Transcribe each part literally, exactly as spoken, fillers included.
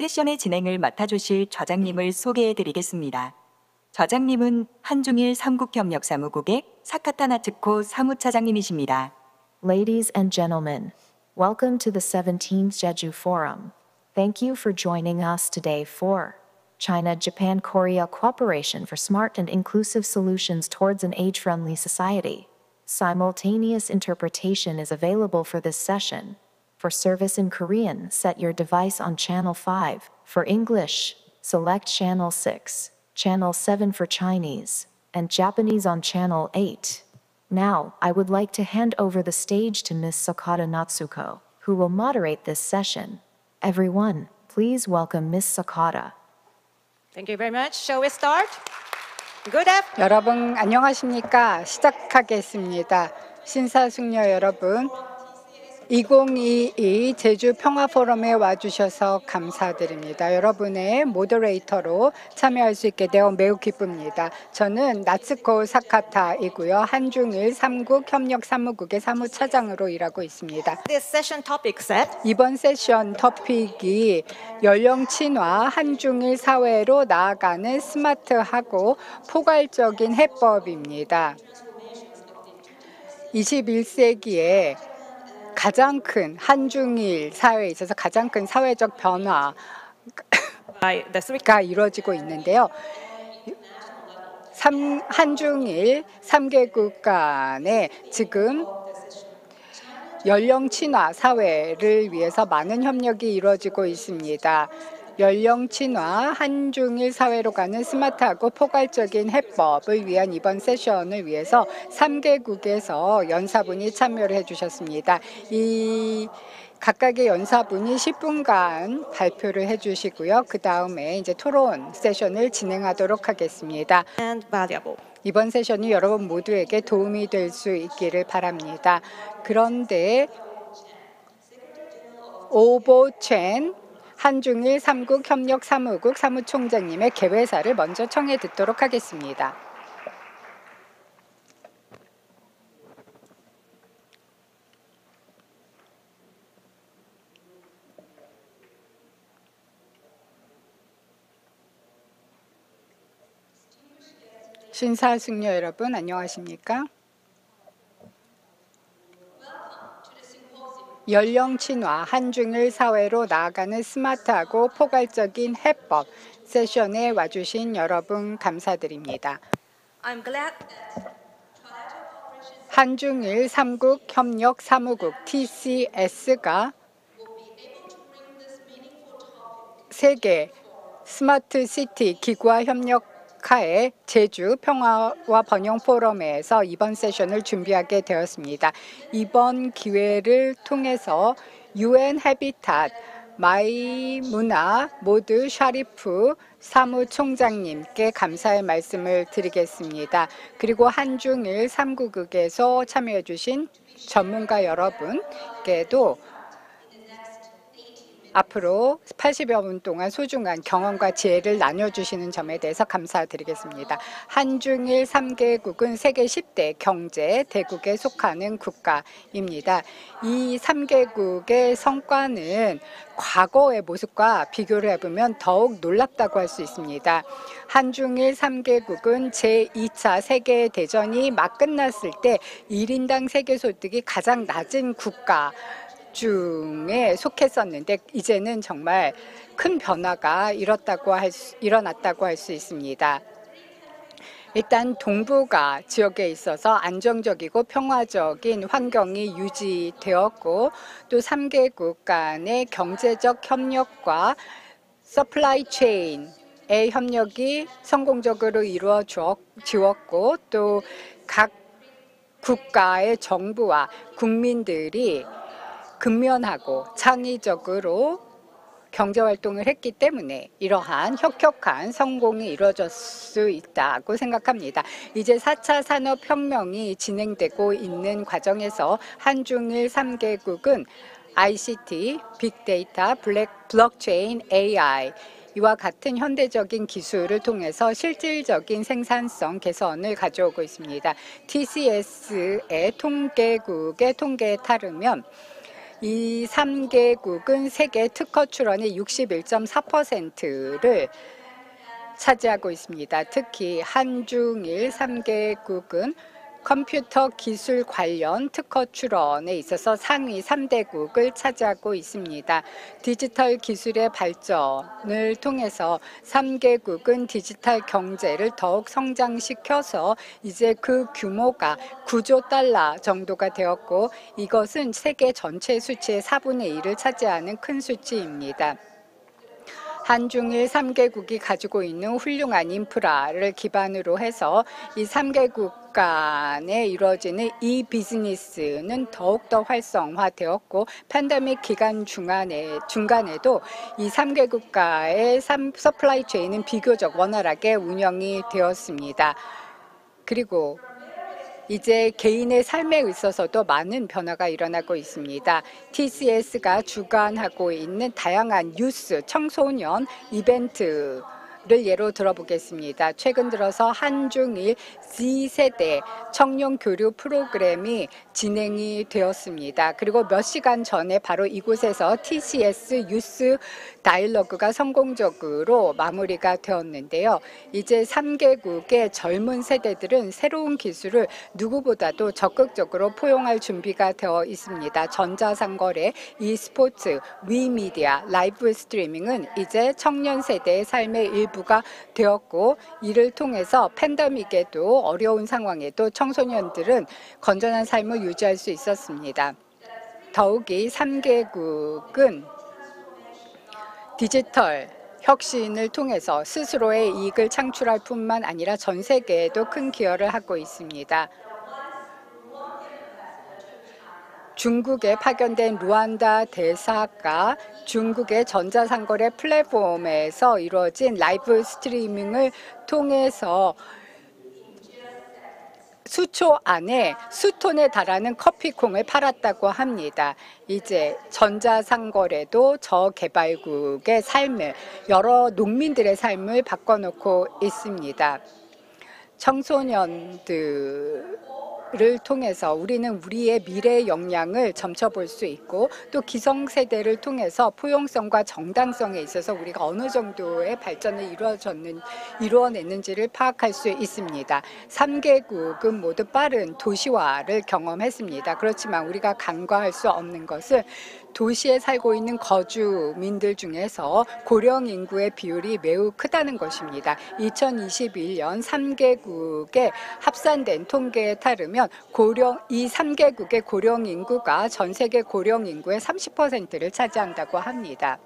세션의 진행을 맡아주실 좌장님을 소개해드리겠습니다. 좌장님은 한중일 삼국협력사무국의 사카타 나츠코 사무차장님이십니다. Ladies and gentlemen, welcome to the seventeenth Jeju Forum. Thank you for joining us today for China-Japan-Korea Cooperation for Smart and Inclusive Solutions Towards an Age-Friendly Society. Simultaneous interpretation is available for this session. For service in Korean, set your device on channel five. For English, select channel six, channel seven for Chinese, and Japanese on channel eight. Now, I would like to hand over the stage to Miz Sakata Natsuko, who will moderate this session. Everyone, please welcome Miz Sakata. Thank you very much. Shall we start? Good afternoon. 여러분 안녕하십니까? 시작하겠습니다. 신사숙녀 여러분, 이천이십이 제주 평화포럼에 와주셔서 감사드립니다. 여러분의 모더레이터로 참여할 수 있게 되어 매우 기쁩니다. 저는 나츠코 사카타이고요. 한중일 삼국 협력 사무국의 사무차장으로 일하고 있습니다. This session topic set. 이번 세션 토픽이 연령 친화 한중일 사회로 나아가는 스마트하고 포괄적인 해법입니다. 이십일 세기에 가장 큰 한중일 사회에 있어서 가장 큰 사회적 변화가 이루어지고 있는데요. 삼, 한중일 삼 개국 간에 지금 연령 친화 사회를 위해서 많은 협력이 이루어지고 있습니다. 연령 친화 한중일 사회로 가는 스마트하고 포괄적인 해법을 위한 이번 세션을 위해서 삼 개국에서 연사분이 참여를 해주셨습니다. 이 각각의 연사분이 십 분간 발표를 해주시고요. 그 다음에 이제 토론 세션을 진행하도록 하겠습니다. And valuable. 이번 세션이 여러분 모두에게 도움이 될 수 있기를 바랍니다. 그런데 오보첸 한중일 삼국 협력 사무국 사무총장님의 개회사를 먼저 청해 듣도록 하겠습니다. 신사숙녀 여러분 안녕하십니까? 연령 친화 한중일 사회로 나아가는 스마트하고 포괄적인 해법 세션에 와주신 여러분 감사드립니다. I'm glad 한중일 삼국 협력 사무국 티씨에스가 세계 스마트 시티 기구와 협력 하에 제주 평화와 번영 포럼에서 이번 세션을 준비하게 되었습니다. 이번 기회를 통해서 유엔 해비탓 마이무나 모드 샤리프 사무총장님께 감사의 말씀을 드리겠습니다. 그리고 한중일 삼 국에서 참여해 주신 전문가 여러분께도 앞으로 팔십여 분 동안 소중한 경험과 지혜를 나눠주시는 점에 대해서 감사드리겠습니다. 한중일 삼 개국은 세계 십 대 경제 대국에 속하는 국가입니다. 이 삼 개국의 성과는 과거의 모습과 비교를 해보면 더욱 놀랍다고 할 수 있습니다. 한중일 삼 개국은 제이 차 세계대전이 막 끝났을 때 일 인당 세계소득이 가장 낮은 국가 중에 속했었는데 이제는 정말 큰 변화가 일었다고 할 수, 일어났다고 할 수 있습니다. 일단 동북아 지역에 있어서 안정적이고 평화적인 환경이 유지되었고 또 삼 개국 간의 경제적 협력과 서플라이 체인의 협력이 성공적으로 이루어지었고 또 각 국가의 정부와 국민들이 근면하고 창의적으로 경제활동을 했기 때문에 이러한 혁혁한 성공이 이루어질 수 있다고 생각합니다. 이제 사 차 산업혁명이 진행되고 있는 과정에서 한중일 삼 개국은 아이씨티, 빅데이터, 블랙, 블록체인, 에이아이 이와 같은 현대적인 기술을 통해서 실질적인 생산성 개선을 가져오고 있습니다. 티씨에스의 통계국의 통계에 따르면 이 삼 개국은 세계 특허 출원의 육십일 점 사 퍼센트를 차지하고 있습니다. 특히 한중일 삼 개국은 컴퓨터 기술 관련 특허 출원에 있어서 상위 삼 대국을 차지하고 있습니다. 디지털 기술의 발전을 통해서 삼 개국은 디지털 경제를 더욱 성장시켜서 이제 그 규모가 구조 달러 정도가 되었고, 이것은 세계 전체 수치의 사분의 일을 차지하는 큰 수치입니다. 한중일 삼 개국이 가지고 있는 훌륭한 인프라를 기반으로 해서 이 삼 개국 간에 이루어지는 이 비즈니스는 더욱더 활성화되었고, 팬데믹 기간 중간에, 중간에도 이 삼 개국가의 서플라이 체인은 비교적 원활하게 운영이 되었습니다. 그리고 이제 개인의 삶에 있어서도 많은 변화가 일어나고 있습니다. 티씨에스가 주관하고 있는 다양한 유스, 청소년 이벤트를 예로 들어보겠습니다. 최근 들어서 한중일 Z세대 청년 교류 프로그램이 진행이 되었습니다. 그리고 몇 시간 전에 바로 이곳에서 티씨에스 유스 다이얼로그가 성공적으로 마무리가 되었는데요. 이제 삼 개국의 젊은 세대들은 새로운 기술을 누구보다도 적극적으로 포용할 준비가 되어 있습니다. 전자상거래, e스포츠, 위미디어, 라이브 스트리밍은 이제 청년 세대의 삶의 일부가 되었고, 이를 통해서 팬데믹에도 어려운 상황에도 청소년들은 건전한 삶을 유지할 수 있었습니다. 더욱이 삼 개국은 디지털 혁신을 통해서 스스로의 이익을 창출할 뿐만 아니라 전 세계에도 큰 기여를 하고 있습니다. 중국에 파견된 루안다 대사가 중국의 전자상거래 플랫폼에서 이루어진 라이브 스트리밍을 통해서 수초 안에 수톤에 달하는 커피콩을 팔았다고 합니다. 이제 전자상거래도 저개발국의 삶을, 여러 농민들의 삶을 바꿔놓고 있습니다. 청소년들 를 통해서 우리는 우리의 미래의 역량을 점쳐볼 수 있고, 또 기성세대를 통해서 포용성과 정당성에 있어서 우리가 어느 정도의 발전을 이루어졌는, 이루어냈는지를 파악할 수 있습니다. 삼 개국은 모두 빠른 도시화를 경험했습니다. 그렇지만 우리가 간과할 수 없는 것은 도시에 살고 있는 거주민들 중에서 고령 인구의 비율이 매우 크다는 것입니다. 이천이십일 년 삼 개국의 합산된 통계에 따르면 고령, 이 삼 개국의 고령 인구가 전 세계 고령 인구의 삼십 퍼센트를 차지한다고 합니다.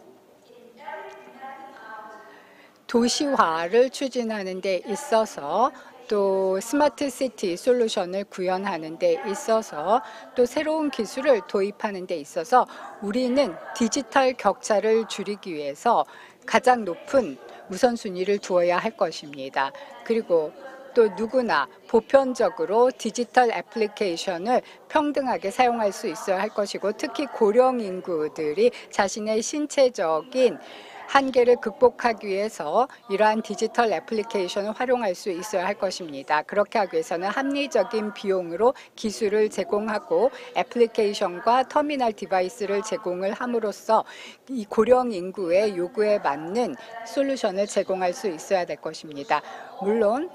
도시화를 추진하는 데 있어서, 또 스마트 시티 솔루션을 구현하는 데 있어서, 또 새로운 기술을 도입하는 데 있어서 우리는 디지털 격차를 줄이기 위해서 가장 높은 우선순위를 두어야 할 것입니다. 그리고 또 누구나 보편적으로 디지털 애플리케이션을 평등하게 사용할 수 있어야 할 것이고, 특히 고령 인구들이 자신의 신체적인 한계를 극복하기 위해서 이러한 디지털 애플리케이션을 활용할 수 있어야 할 것입니다. 그렇게 하기 위해서는 합리적인 비용으로 기술을 제공하고 애플리케이션과 터미널 디바이스를 제공을 함으로써 이 고령 인구의 요구에 맞는 솔루션을 제공할 수 있어야 될 것입니다. 물론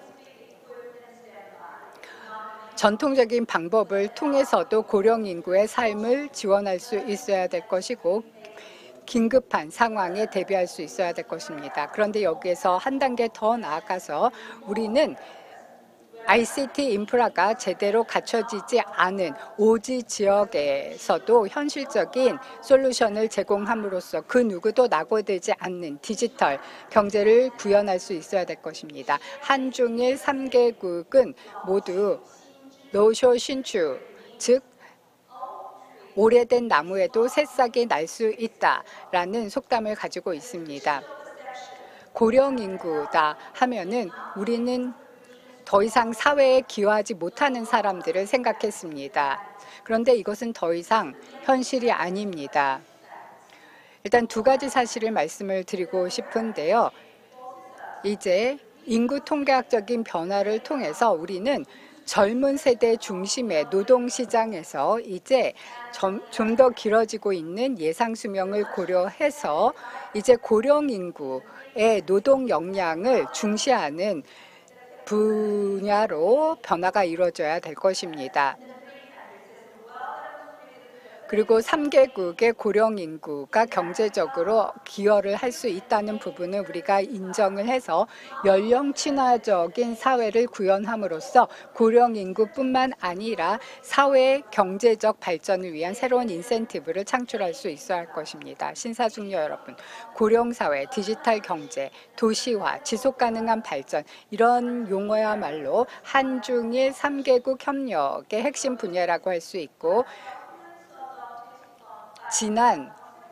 전통적인 방법을 통해서도 고령 인구의 삶을 지원할 수 있어야 될 것이고, 긴급한 상황에 대비할 수 있어야 될 것입니다. 그런데 여기에서 한 단계 더 나아가서 우리는 아이씨티 인프라가 제대로 갖춰지지 않은 오지 지역에서도 현실적인 솔루션을 제공함으로써 그 누구도 낙오되지 않는 디지털 경제를 구현할 수 있어야 될 것입니다. 한중일 삼 개국은 모두 노쇼 신축, 즉 오래된 나무에도 새싹이 날 수 있다라는 속담을 가지고 있습니다. 고령 인구다 하면은 우리는 더 이상 사회에 기여하지 못하는 사람들을 생각했습니다. 그런데 이것은 더 이상 현실이 아닙니다. 일단 두 가지 사실을 말씀을 드리고 싶은데요. 이제 인구 통계학적인 변화를 통해서 우리는 젊은 세대 중심의 노동시장에서 이제 좀 더 길어지고 있는 예상 수명을 고려해서 이제 고령 인구의 노동 역량을 중시하는 분야로 변화가 이루어져야 될 것입니다. 그리고 삼 개국의 고령 인구가 경제적으로 기여를 할 수 있다는 부분을 우리가 인정을 해서 연령 친화적인 사회를 구현함으로써 고령 인구뿐만 아니라 사회 경제적 발전을 위한 새로운 인센티브를 창출할 수 있어야 할 것입니다. 신사숙녀 여러분, 고령 사회, 디지털 경제, 도시화, 지속 가능한 발전 이런 용어야말로 한중일 삼 개국 협력의 핵심 분야라고 할 수 있고 지난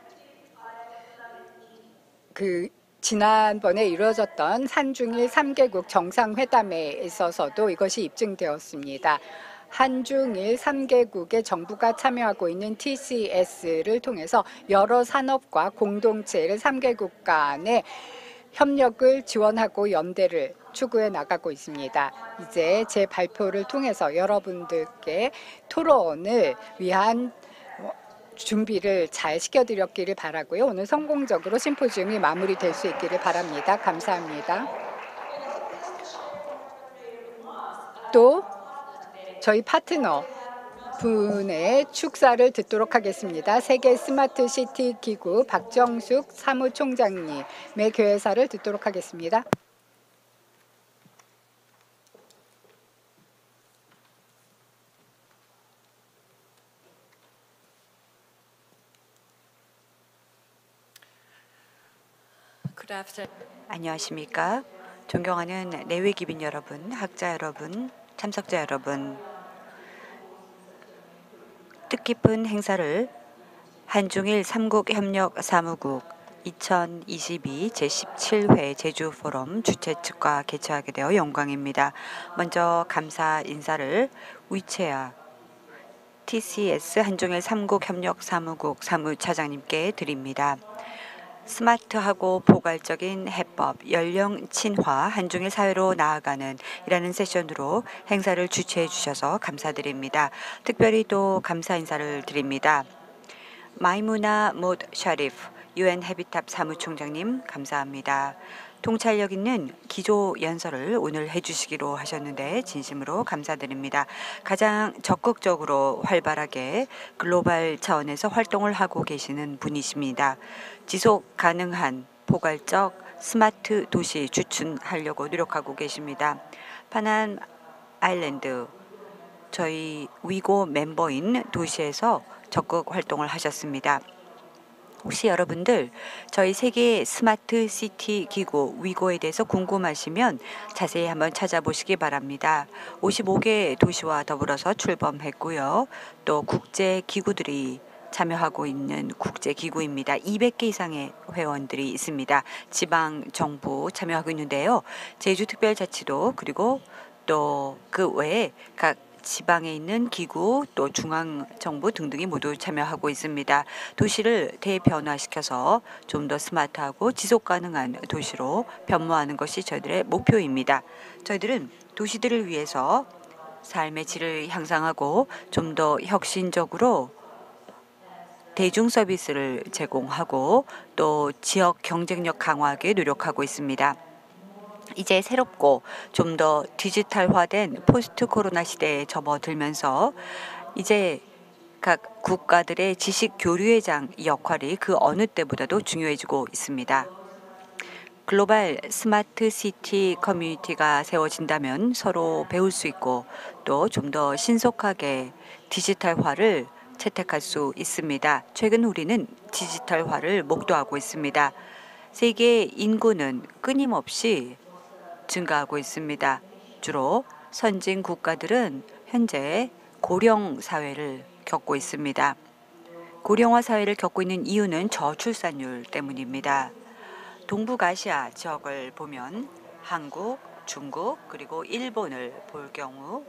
그 지난번에 이루어졌던 한중일 삼 개국 정상회담에 있어서도 이것이 입증되었습니다. 한중일 삼 개국의 정부가 참여하고 있는 티씨에스를 통해서 여러 산업과 공동체를 삼 개국 간의 협력을 지원하고 연대를 추구해 나가고 있습니다. 이제 제 발표를 통해서 여러분들께 토론을 위한 준비를 잘 시켜드렸기를 바라고요. 오늘 성공적으로 심포지움이 마무리될 수 있기를 바랍니다. 감사합니다. 또 저희 파트너 분의 축사를 듣도록 하겠습니다. 세계 스마트 시티 기구 박정숙 사무총장님의 교회사를 듣도록 하겠습니다. 안녕하십니까. 존경하는 내외 기빈 여러분, 학자 여러분, 참석자 여러분. 뜻깊은 행사를 한중일 삼국 협력 사무국 이천이십이 제십칠 회 제주 포럼 주최 측과 개최하게 되어 영광입니다. 먼저 감사 인사를 위체아 티씨에스 한중일 삼국 협력 사무국 사무차장님께 드립니다. 스마트하고 포괄적인 해법, 연령 친화, 한중일 사회로 나아가는 이라는 세션으로 행사를 주최해 주셔서 감사드립니다. 특별히 또 감사 인사를 드립니다. 마이무나 못 샤리프 유엔 헤비탑 사무총장님 감사합니다. 통찰력 있는 기조 연설을 오늘 해주시기로 하셨는데 진심으로 감사드립니다. 가장 적극적으로 활발하게 글로벌 차원에서 활동을 하고 계시는 분이십니다. 지속 가능한 포괄적 스마트 도시 주춘하려고 노력하고 계십니다. 파난 아일랜드 저희 위고 멤버인 도시에서 적극 활동을 하셨습니다. 혹시 여러분들 저희 세계 스마트 시티 기구 위고에 대해서 궁금하시면 자세히 한번 찾아보시기 바랍니다. 오십오 개 도시와 더불어서 출범했고요. 또 국제 기구들이 참여하고 있는 국제 기구입니다. 이백 개 이상의 회원들이 있습니다. 지방 정부 참여하고 있는데요. 제주특별자치도 그리고 또 그 외에 각 지방에 있는 기구 또 중앙정부 등등이 모두 참여하고 있습니다. 도시를 대변화시켜서 좀 더 스마트하고 지속가능한 도시로 변모하는 것이 저희들의 목표입니다. 저희들은 도시들을 위해서 삶의 질을 향상하고 좀 더 혁신적으로 대중 서비스를 제공하고 또 지역 경쟁력 강화하기 노력하고 있습니다. 이제 새롭고 좀 더 디지털화된 포스트 코로나 시대에 접어들면서 이제 각 국가들의 지식 교류의 장 역할이 그 어느 때보다도 중요해지고 있습니다. 글로벌 스마트 시티 커뮤니티가 세워진다면 서로 배울 수 있고 또 좀 더 신속하게 디지털화를 채택할 수 있습니다. 최근 우리는 디지털화를 목도하고 있습니다. 세계 인구는 끊임없이 증가하고 있습니다. 주로 선진 국가들은 현재 고령 사회를 겪고 있습니다. 고령화 사회를 겪고 있는 이유는 저출산율 때문입니다. 동북아시아 지역을 보면 한국, 중국 그리고 일본을 볼 경우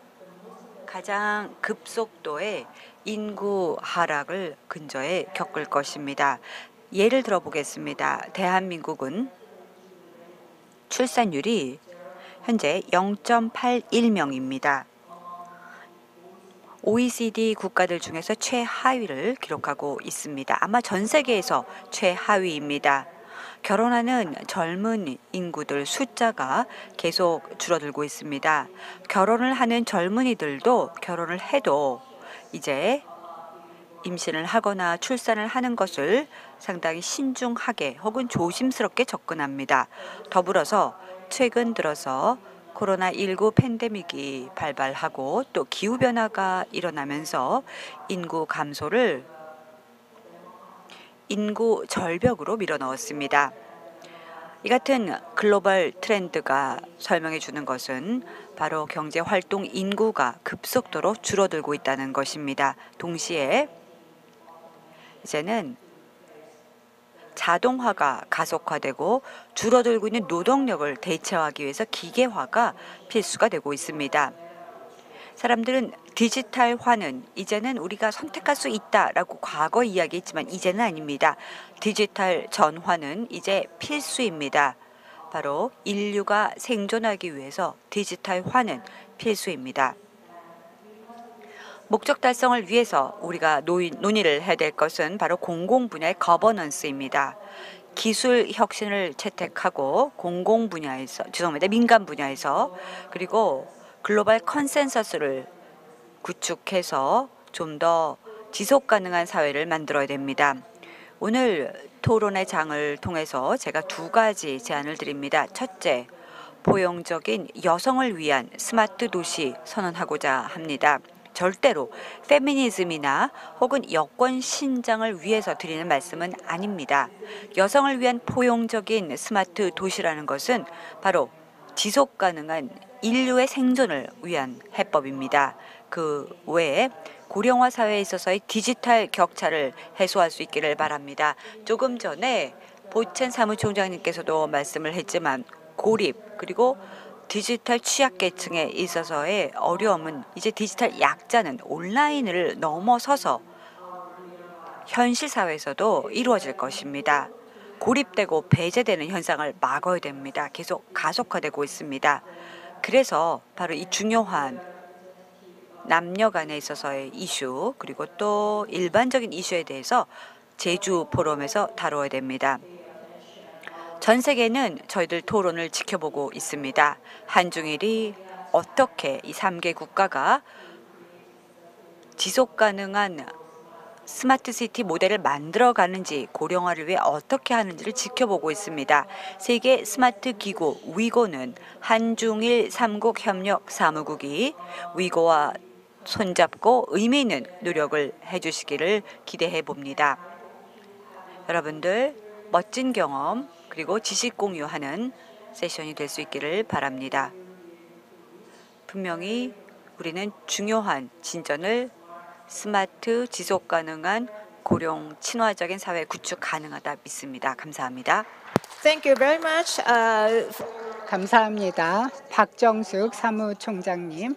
가장 급속도의 인구 하락을 근저에 겪을 것입니다. 예를 들어 보겠습니다. 대한민국은 출산율이 현재 영 점 팔일 명입니다. 오이시디 국가들 중에서 최하위를 기록하고 있습니다. 아마 전 세계에서 최하위입니다. 결혼하는 젊은 인구들 숫자가 계속 줄어들고 있습니다. 결혼을 하는 젊은이들도 결혼을 해도 이제 임신을 하거나 출산을 하는 것을 상당히 신중하게 혹은 조심스럽게 접근합니다. 더불어서 최근 들어서 코로나십구 팬데믹이 발발하고 또 기후변화가 일어나면서 인구 감소를 인구 절벽으로 밀어넣었습니다. 이 같은 글로벌 트렌드가 설명해 주는 것은 바로 경제활동 인구가 급속도로 줄어들고 있다는 것입니다. 동시에 이제는 자동화가 가속화되고 줄어들고 있는 노동력을 대체하기 위해서 기계화가 필수가 되고 있습니다. 사람들은 디지털화는 이제는 우리가 선택할 수 있다라고 과거 이야기했지만 이제는 아닙니다. 디지털 전화는 이제 필수입니다. 바로 인류가 생존하기 위해서 디지털화는 필수입니다. 목적 달성을 위해서 우리가 노이, 논의를 해야 될 것은 바로 공공 분야의 거버넌스입니다. 기술 혁신을 채택하고 공공 분야에서, 죄송합니다. 민간 분야에서 그리고 글로벌 컨센서스를 구축해서 좀 더 지속 가능한 사회를 만들어야 됩니다. 오늘 토론의 장을 통해서 제가 두 가지 제안을 드립니다. 첫째, 포용적인 여성을 위한 스마트 도시 선언하고자 합니다. 절대로 페미니즘이나 혹은 여권 신장을 위해서 드리는 말씀은 아닙니다. 여성을 위한 포용적인 스마트 도시라는 것은 바로 지속 가능한 인류의 생존을 위한 해법입니다. 그 외에 고령화 사회에 있어서의 디지털 격차를 해소할 수 있기를 바랍니다. 조금 전에 보첸 사무총장님께서도 말씀을 했지만 고립 그리고 디지털 취약계층에 있어서의 어려움은 이제 디지털 약자는 온라인을 넘어서서 현실 사회에서도 이루어질 것입니다. 고립되고 배제되는 현상을 막아야 됩니다. 계속 가속화되고 있습니다. 그래서 바로 이 중요한 남녀 간에 있어서의 이슈 그리고 또 일반적인 이슈에 대해서 제주 포럼에서 다뤄야 됩니다. 전 세계는 저희들 토론을 지켜보고 있습니다. 한중일이 어떻게 이 삼 개 국가가 지속 가능한 스마트 시티 모델을 만들어가는지 고령화를 위해 어떻게 하는지를 지켜보고 있습니다. 세계 스마트 기구 위고는 한중일 삼국 협력 사무국이 위고와 손잡고 의미 있는 노력을 해주시기를 기대해 봅니다. 여러분들 멋진 경험 그리고 지식 공유하는 세션이 될 수 있기를 바랍니다. 분명히 우리는 중요한 진전을 스마트 지속 가능한 고령 친화적인 사회 구축 가능하다 믿습니다. 감사합니다. Thank you very much. Uh, 감사합니다. 박정숙 사무총장님.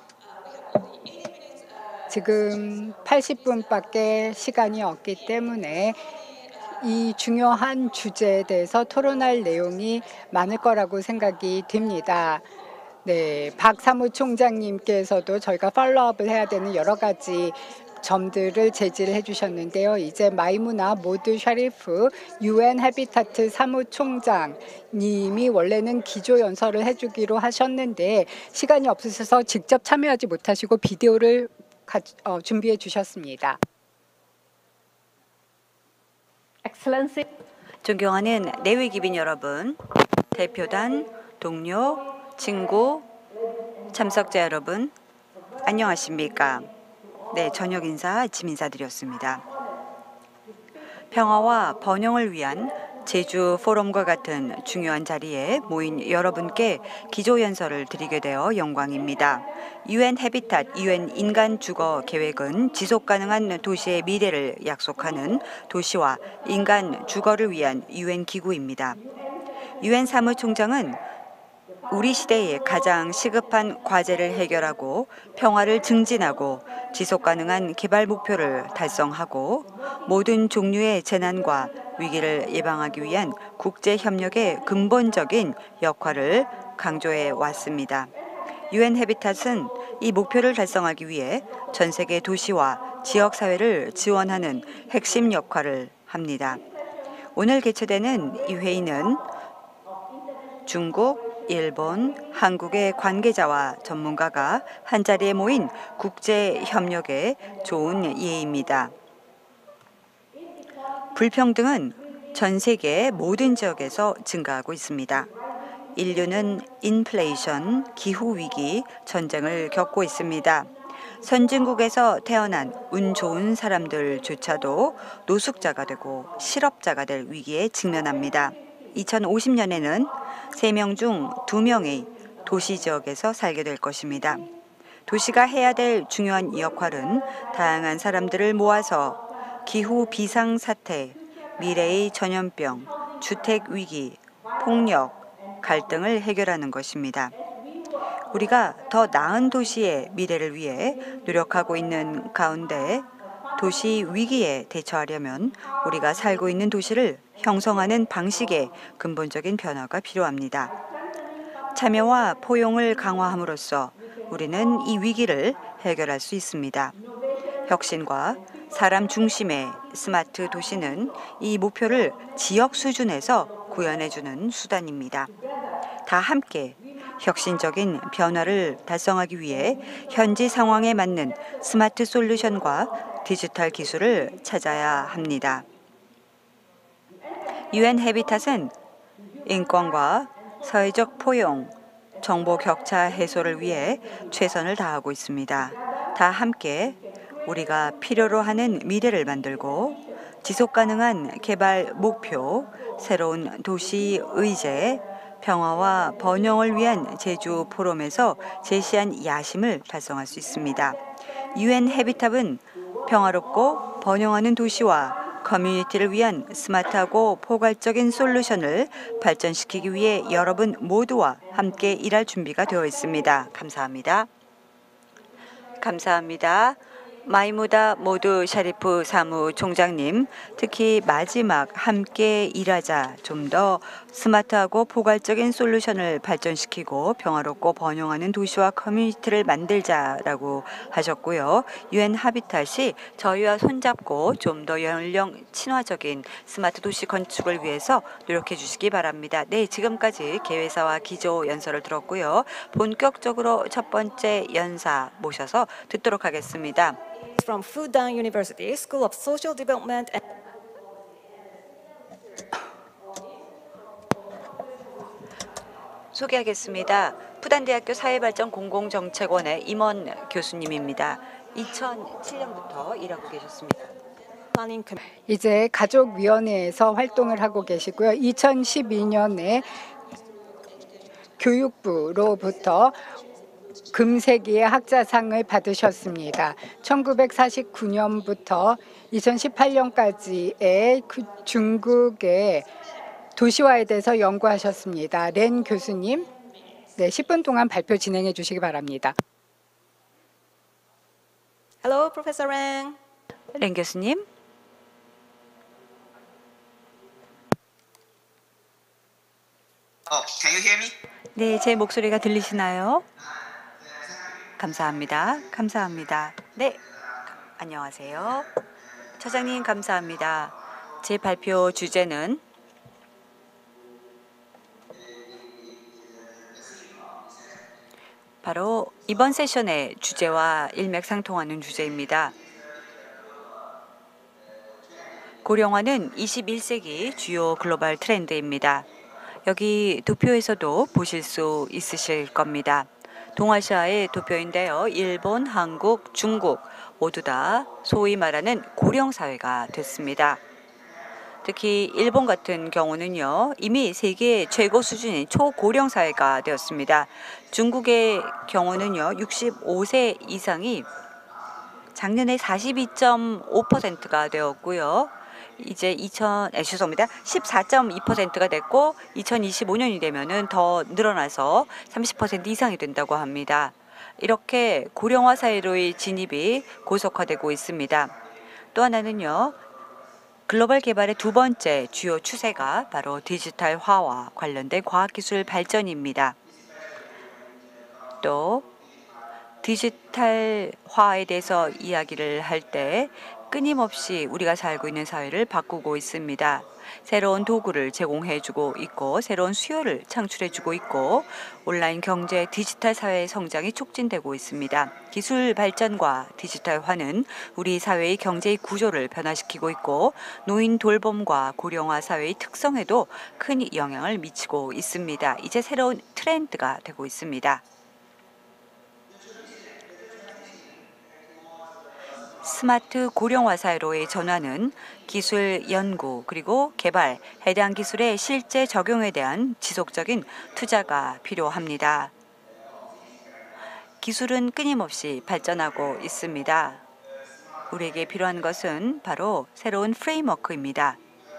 지금 팔십 분밖에 시간이 없기 때문에 이 중요한 주제에 대해서 토론할 내용이 많을 거라고 생각이 듭니다. 네, 박 사무총장님께서도 저희가 팔로우업을 해야 되는 여러 가지 점들을 제지를 해주셨는데요. 이제 마이무나 모드 샤리프 유엔 해비타트 사무총장님이 원래는 기조연설을 해주기로 하셨는데 시간이 없으셔서 직접 참여하지 못하시고 비디오를 가, 어, 준비해 주셨습니다. Excellency, 존경하는 내외 기빈 여러분, 대표단, 동료, 친구, 참석자 여러분, 안녕하십니까? 네, 저녁 인사, 아침 인사드렸습니다. 평화와 번영을 위한 제주 포럼과 같은 중요한 자리에 모인 여러분께 기조연설을 드리게 되어 영광입니다. 유엔 해비tat, 유엔 인간 주거 계획은 지속 가능한 도시의 미래를 약속하는 도시와 인간 주거를 위한 유엔 기구입니다. 유엔 사무총장은 우리 시대의 가장 시급한 과제를 해결하고 평화를 증진하고 지속 가능한 개발 목표를 달성하고 모든 종류의 재난과 위기를 예방하기 위한 국제 협력의 근본적인 역할을 강조해 왔습니다. 유엔 해비tat은 이 목표를 달성하기 위해 전 세계 도시와 지역 사회를 지원하는 핵심 역할을 합니다. 오늘 개최되는 이 회의는 중국, 일본, 한국의 관계자와 전문가가 한자리에 모인 국제 협력의 좋은 예입니다. 불평등은 전 세계 모든 지역에서 증가하고 있습니다. 인류는 인플레이션, 기후위기, 전쟁을 겪고 있습니다. 선진국에서 태어난 운 좋은 사람들조차도 노숙자가 되고 실업자가 될 위기에 직면합니다. 이천오십 년에는 세 명 중 두 명이 도시 지역에서 살게 될 것입니다. 도시가 해야 될 중요한 역할은 다양한 사람들을 모아서 기후 비상사태, 미래의 전염병, 주택위기, 폭력, 갈등을 해결하는 것입니다. 우리가 더 나은 도시의 미래를 위해 노력하고 있는 가운데 도시 위기에 대처하려면 우리가 살고 있는 도시를 형성하는 방식의 근본적인 변화가 필요합니다. 참여와 포용을 강화함으로써 우리는 이 위기를 해결할 수 있습니다. 혁신과 사람 중심의 스마트 도시는 이 목표를 지역 수준에서 구현해주는 수단입니다. 다 함께 혁신적인 변화를 달성하기 위해 현지 상황에 맞는 스마트 솔루션과 디지털 기술을 찾아야 합니다. 유엔 해비tat은 인권과 사회적 포용, 정보 격차 해소를 위해 최선을 다하고 있습니다. 다 함께 우리가 필요로 하는 미래를 만들고 지속 가능한 개발 목표, 새로운 도시 의제, 평화와 번영을 위한 제주 포럼에서 제시한 야심을 달성할 수 있습니다. 유엔 해비tat은 평화롭고 번영하는 도시와 커뮤니티를 위한 스마트하고 포괄적인 솔루션을 발전시키기 위해 여러분 모두와 함께 일할 준비가 되어 있습니다. 감사합니다. 감사합니다. 마이무다 모두 샤리프 사무총장님, 특히 마지막 함께 일하자, 좀 더 스마트하고 포괄적인 솔루션을 발전시키고 평화롭고 번영하는 도시와 커뮤니티를 만들자라고 하셨고요. 유엔 하비tat이 저희와 손잡고 좀 더 연령 친화적인 스마트 도시 건축을 위해서 노력해 주시기 바랍니다. 네, 지금까지 개회사와 기조 연설을 들었고요. 본격적으로 첫 번째 연사 모셔서 듣도록 하겠습니다. From Fudan University School of Social Development and 소개하겠습니다. 푸단대학교 사회발전 공공정책원의 임원 교수님입니다. 이천칠 년부터 일하고 계셨습니다. Planning Committee. 이제 가족위원회에서 활동을 하고 계시고요. 이천십이 년에 교육부로부터 금세기의 학자상을 받으셨습니다. 천구백사십구 년부터 이천십팔 년까지의 그 중국의 도시화에 대해서 연구하셨습니다. 렌 교수님, 네, 십 분 동안 발표 진행해 주시기 바랍니다. Hello, Professor Ren. 렌 교수님. Oh, can you hear me? 네, 제 목소리가 들리시나요? 감사합니다. 감사합니다. 네, 안녕하세요. 차장님 감사합니다. 제 발표 주제는 바로 이번 세션의 주제와 일맥상통하는 주제입니다. 고령화는 이십일 세기 주요 글로벌 트렌드입니다. 여기 도표에서도 보실 수 있으실 겁니다. 동아시아의 도표인데요. 일본, 한국, 중국 모두 다 소위 말하는 고령 사회가 됐습니다. 특히 일본 같은 경우는요, 이미 세계 최고 수준인 초고령 사회가 되었습니다. 중국의 경우는요, 육십오 세 이상이 작년에 사십이 점 오 퍼센트가 되었고요. 이제 이천, 에, 죄송합니다. 십사 점 이 퍼센트가 됐고 이천이십오 년이 되면은 더 늘어나서 삼십 퍼센트 이상이 된다고 합니다. 이렇게 고령화 사회로의 진입이 고속화되고 있습니다. 또 하나는요, 글로벌 개발의 두 번째 주요 추세가 바로 디지털화와 관련된 과학기술 발전입니다. 또 디지털화에 대해서 이야기를 할 때 끊임없이 우리가 살고 있는 사회를 바꾸고 있습니다. 새로운 도구를 제공해주고 있고 새로운 수요를 창출해주고 있고 온라인 경제, 디지털 사회의 성장이 촉진되고 있습니다. 기술 발전과 디지털화는 우리 사회의 경제의 구조를 변화시키고 있고 노인 돌봄과 고령화 사회의 특성에도 큰 영향을 미치고 있습니다. 이제 새로운 트렌드가 되고 있습니다. 스마트 고령화 사회로의 전환은 기술 연구 그리고 개발, 해당 기술의 실제 적용에 대한 지속적인 투자가 필요합니다. 기술은 끊임없이 발전하고 있습니다. 우리에게 필요한 것은 바로 새로운 프레임워크입니다.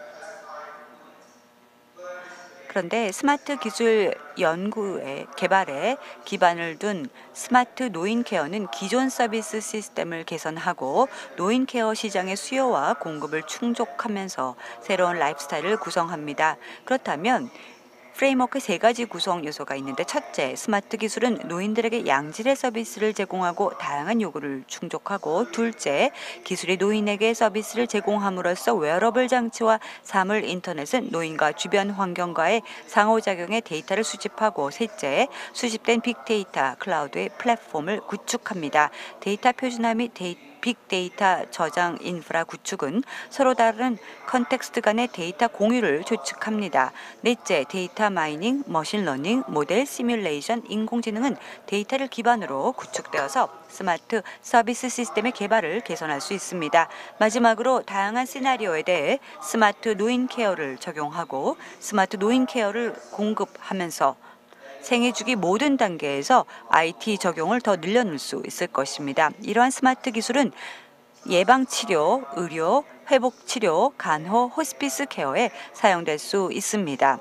그런데 스마트 기술 연구에 개발에 기반을 둔 스마트 노인 케어는 기존 서비스 시스템을 개선하고 노인 케어 시장의 수요와 공급을 충족하면서 새로운 라이프 스타일을 구성합니다. 그렇다면 프레임워크 세 가지 구성 요소가 있는데 첫째, 스마트 기술은 노인들에게 양질의 서비스를 제공하고 다양한 요구를 충족하고 둘째, 기술이 노인에게 서비스를 제공함으로써 웨어러블 장치와 사물 인터넷은 노인과 주변 환경과의 상호작용의 데이터를 수집하고 셋째, 수집된 빅데이터 클라우드의 플랫폼을 구축합니다. 데이터 표준화 및 데이터 빅데이터 저장 인프라 구축은 서로 다른 컨텍스트 간의 데이터 공유를 조축합니다. 넷째, 데이터 마이닝, 머신러닝, 모델 시뮬레이션, 인공지능은 데이터를 기반으로 구축되어서 스마트 서비스 시스템의 개발을 개선할 수 있습니다. 마지막으로 다양한 시나리오에 대해 스마트 노인 케어를 적용하고 스마트 노인 케어를 공급하면서 생애 주기 모든 단계에서 아이티 적용을 더 늘려놓을 수 있을 것입니다. 이러한 스마트 기술은 예방치료, 의료, 회복치료, 간호, 호스피스 케어에 사용될 수 있습니다.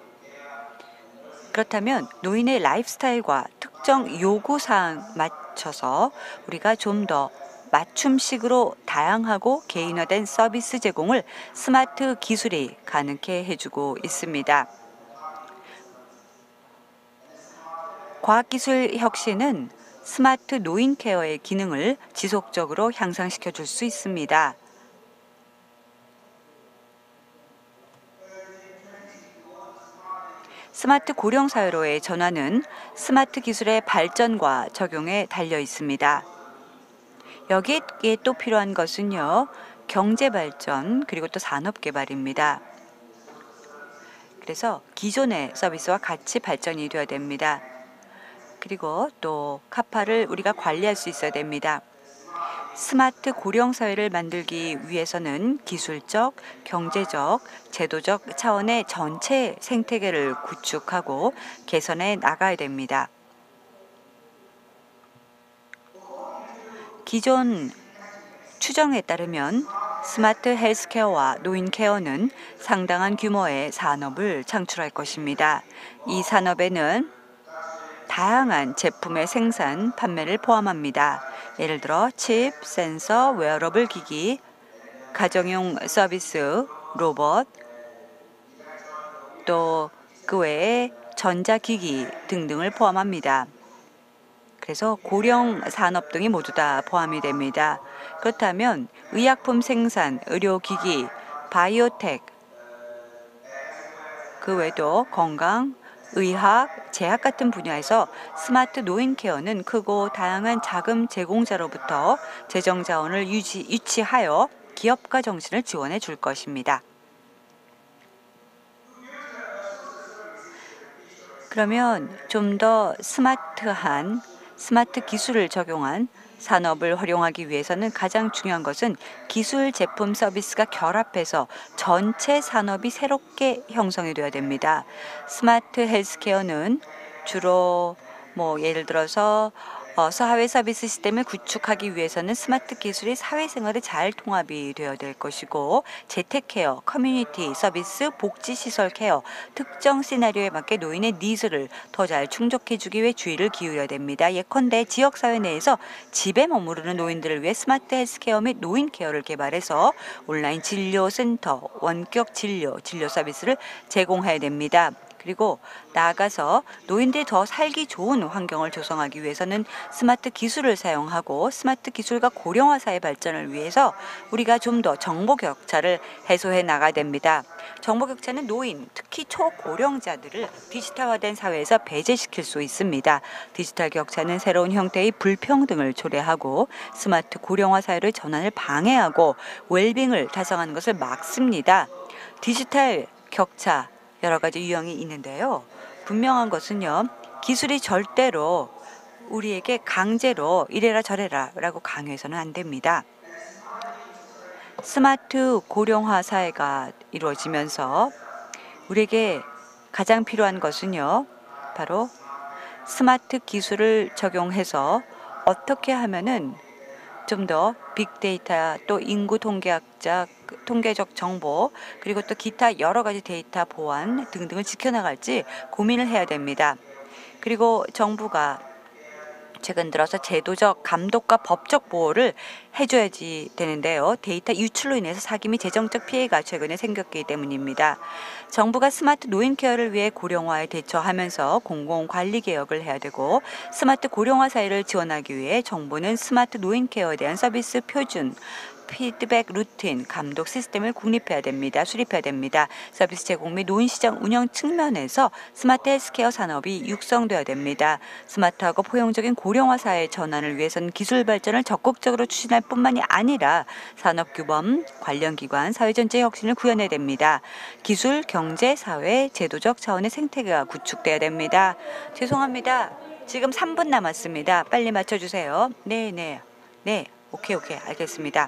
그렇다면 노인의 라이프 스타일과 특정 요구사항 맞춰서 우리가 좀 더 맞춤식으로 다양하고 개인화된 서비스 제공을 스마트 기술이 가능케 해주고 있습니다. 과학기술 혁신은 스마트 노인 케어의 기능을 지속적으로 향상시켜 줄 수 있습니다. 스마트 고령 사회로의 전환은 스마트 기술의 발전과 적용에 달려 있습니다. 여기에 또 필요한 것은요, 경제 발전 그리고 또 산업 개발입니다. 그래서 기존의 서비스와 같이 발전이 되어야 됩니다. 그리고 또 카파를 우리가 관리할 수 있어야 됩니다. 스마트 고령 사회를 만들기 위해서는 기술적, 경제적, 제도적 차원의 전체 생태계를 구축하고 개선해 나가야 됩니다. 기존 추정에 따르면 스마트 헬스케어와 노인 케어는 상당한 규모의 산업을 창출할 것입니다. 이 산업에는 다양한 제품의 생산, 판매를 포함합니다. 예를 들어 칩, 센서, 웨어러블 기기, 가정용 서비스, 로봇, 또 그 외에 전자기기 등등을 포함합니다. 그래서 고령 산업 등이 모두 다 포함이 됩니다. 그렇다면 의약품 생산, 의료기기, 바이오텍, 그 외에도 건강, 의학, 제약 같은 분야에서 스마트 노인 케어는 크고 다양한 자금 제공자로부터 재정 자원을 유치, 유치하여 기업가 정신을 지원해 줄 것입니다. 그러면 좀 더 스마트한 스마트 기술을 적용한 산업을 활용하기 위해서는 가장 중요한 것은 기술, 제품, 서비스가 결합해서 전체 산업이 새롭게 형성이 되어야 됩니다. 스마트 헬스케어는 주로 뭐 예를 들어서 어, 사회 서비스 시스템을 구축하기 위해서는 스마트 기술이 사회생활에 잘 통합이 되어야 될 것이고 재택 케어, 커뮤니티 서비스, 복지시설 케어, 특정 시나리오에 맞게 노인의 니즈를 더 잘 충족해주기 위해 주의를 기울여야 됩니다. 예컨대 지역사회 내에서 집에 머무르는 노인들을 위해 스마트 헬스케어 및 노인 케어를 개발해서 온라인 진료센터, 원격 진료, 진료 서비스를 제공해야 됩니다. 그리고 나아가서 노인들이 더 살기 좋은 환경을 조성하기 위해서는 스마트 기술을 사용하고 스마트 기술과 고령화 사회 발전을 위해서 우리가 좀 더 정보 격차를 해소해 나가야 됩니다. 정보 격차는 노인, 특히 초고령자들을 디지털화된 사회에서 배제시킬 수 있습니다. 디지털 격차는 새로운 형태의 불평등을 초래하고 스마트 고령화 사회의 전환을 방해하고 웰빙을 달성하는 것을 막습니다. 디지털 격차 여러 가지 유형이 있는데요. 분명한 것은요. 기술이 절대로 우리에게 강제로 이래라 저래라 라고 강요해서는 안 됩니다. 스마트 고령화 사회가 이루어지면서 우리에게 가장 필요한 것은요. 바로 스마트 기술을 적용해서 어떻게 하면은 좀 더 빅데이터 또 인구 통계학자 통계적 정보 그리고 또 기타 여러 가지 데이터 보안 등등을 지켜나갈지 고민을 해야 됩니다. 그리고 정부가 최근 들어서 제도적 감독과 법적 보호를 해줘야지 되는데요. 데이터 유출로 인해서 사기 및 재정적 피해가 최근에 생겼기 때문입니다. 정부가 스마트 노인 케어를 위해 고령화에 대처하면서 공공관리 개혁을 해야 되고 스마트 고령화 사회를 지원하기 위해 정부는 스마트 노인 케어에 대한 서비스 표준 피드백 루틴, 감독 시스템을 국립해야 됩니다. 수립해야 됩니다. 서비스 제공 및 노인 시장 운영 측면에서 스마트 헬스케어 산업이 육성되어야 됩니다. 스마트하고 포용적인 고령화 사회 전환을 위해서는 기술 발전을 적극적으로 추진할 뿐만이 아니라 산업규범, 관련 기관, 사회 전체의 혁신을 구현해야 됩니다. 기술, 경제, 사회, 제도적 차원의 생태계가 구축돼야 됩니다. 죄송합니다. 지금 삼 분 남았습니다. 빨리 맞춰주세요. 네, 네. 네, 오케이, 오케이. 알겠습니다.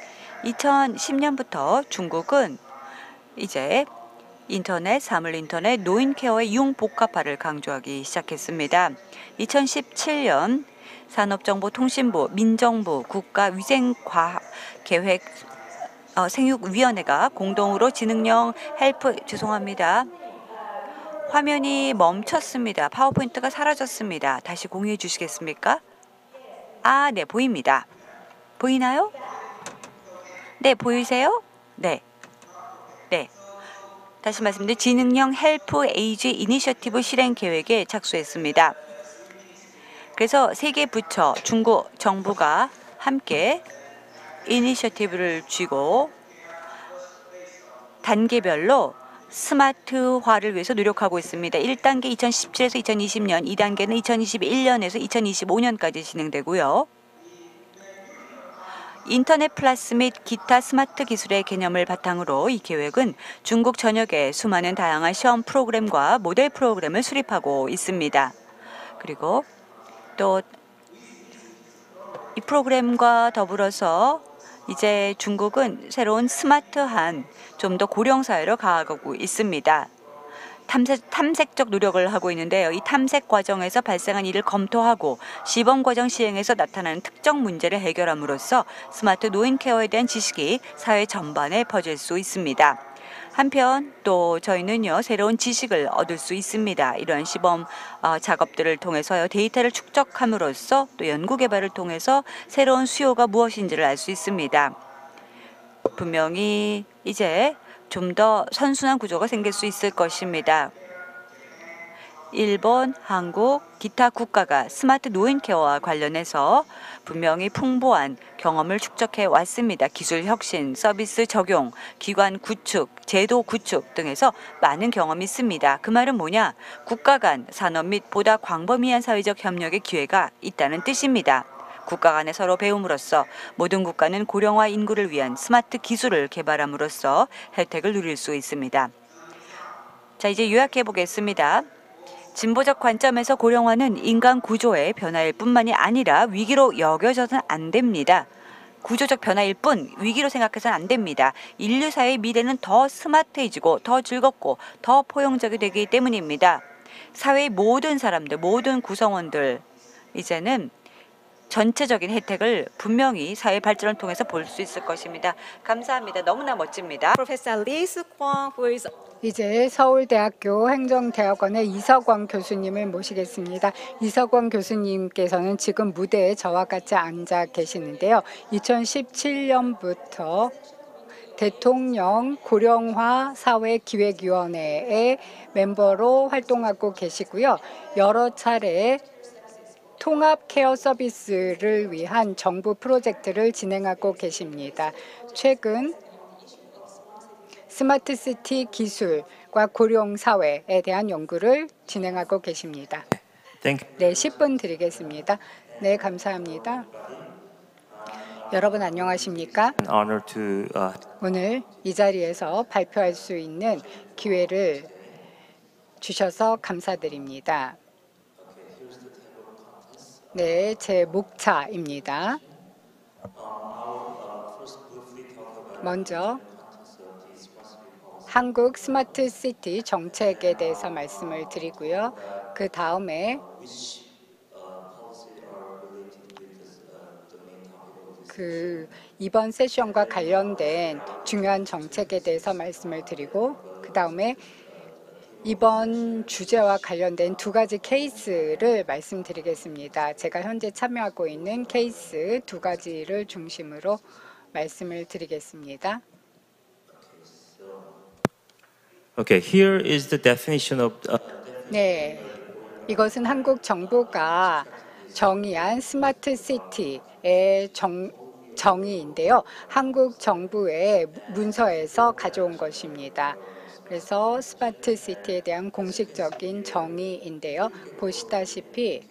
이천십 년부터 중국은 이제 인터넷, 사물 인터넷, 노인 케어의 융복합화를 강조하기 시작했습니다. 이천십칠 년 산업정보통신부, 민정부, 국가위생과학계획 어, 생육위원회가 공동으로 지능형 헬프 죄송합니다. 화면이 멈췄습니다. 파워포인트가 사라졌습니다. 다시 공유해 주시겠습니까? 아, 네, 보입니다. 보이나요? 네, 보이세요? 네. 네. 다시 말씀드리면 지능형 헬프 에이지 이니셔티브 실행 계획에 착수했습니다. 그래서 세 개 부처, 중국 정부가 함께 이니셔티브를 쥐고 단계별로 스마트화를 위해서 노력하고 있습니다. 일 단계 이천십칠에서 이천이십 년, 이 단계는 이천이십일 년에서 이천이십오 년까지 진행되고요. 인터넷 플러스 및 기타 스마트 기술의 개념을 바탕으로 이 계획은 중국 전역에 수많은 다양한 시험 프로그램과 모델 프로그램을 수립하고 있습니다. 그리고 또 이 프로그램과 더불어서 이제 중국은 새로운 스마트한 좀 더 고령 사회로 가고 있습니다. 탐색, 탐색적 노력을 하고 있는데요. 이 탐색 과정에서 발생한 일을 검토하고 시범 과정 시행에서 나타나는 특정 문제를 해결함으로써 스마트 노인 케어에 대한 지식이 사회 전반에 퍼질 수 있습니다. 한편 또 저희는요 새로운 지식을 얻을 수 있습니다. 이러한 시범 어, 작업들을 통해서요 데이터를 축적함으로써 또 연구개발을 통해서 새로운 수요가 무엇인지를 알 수 있습니다. 분명히 이제 좀 더 선순환 구조가 생길 수 있을 것입니다. 일본, 한국, 기타 국가가 스마트 노인 케어와 관련해서 분명히 풍부한 경험을 축적해 왔습니다. 기술 혁신, 서비스 적용, 기관 구축, 제도 구축 등에서 많은 경험이 있습니다. 그 말은 뭐냐? 국가 간 산업 및 보다 광범위한 사회적 협력의 기회가 있다는 뜻입니다. 국가 간에 서로 배움으로써 모든 국가는 고령화 인구를 위한 스마트 기술을 개발함으로써 혜택을 누릴 수 있습니다. 자, 이제 요약해 보겠습니다. 진보적 관점에서 고령화는 인간 구조의 변화일 뿐만이 아니라 위기로 여겨져서는 안 됩니다. 구조적 변화일 뿐 위기로 생각해서는 안 됩니다. 인류 사회의 미래는 더 스마트해지고 더 즐겁고 더 포용적이 되기 때문입니다. 사회의 모든 사람들, 모든 구성원들 이제는 전체적인 혜택을 분명히 사회 발전을 통해서 볼 수 있을 것입니다. 감사합니다. 너무나 멋집니다. Professor Lee Soo-kwon, who is 이제 서울대학교 행정대학원의 이석원 교수님을 모시겠습니다. 이석원 교수님께서는 지금 무대에 저와 같이 앉아 계시는데요. 이천십칠 년부터 대통령 고령화 사회 기획위원회의 멤버로 활동하고 계시고요. 여러 차례 통합 케어 서비스를 위한 정부 프로젝트를 진행하고 계십니다. 최근 스마트시티 기술과 고령 사회에 대한 연구를 진행하고 계십니다. 네, 십 분 드리겠습니다. 네, 감사합니다. 여러분 안녕하십니까? An honor to uh, 오늘 이 자리에서 발표할 수 있는 기회를 주셔서 감사드립니다. 네, 제 목차입니다. 먼저 한국 스마트시티 정책에 대해서 말씀을 드리고요. 그 다음에 그 이번 세션과 관련된 중요한 정책에 대해서 말씀을 드리고 그 다음에 이번 주제와 관련된 두 가지 케이스를 말씀드리겠습니다. 제가 현재 참여하고 있는 케이스 두 가지를 중심으로 말씀을 드리겠습니다. Okay, here is the definition of uh, 네, 이것은 한국 정부가 정의한 스마트 시티의 정, 정의인데요. 한국 정부의 문서에서 가져온 것입니다. 그래서 스마트 시티에 대한 공식적인 정의인데요. 보시다시피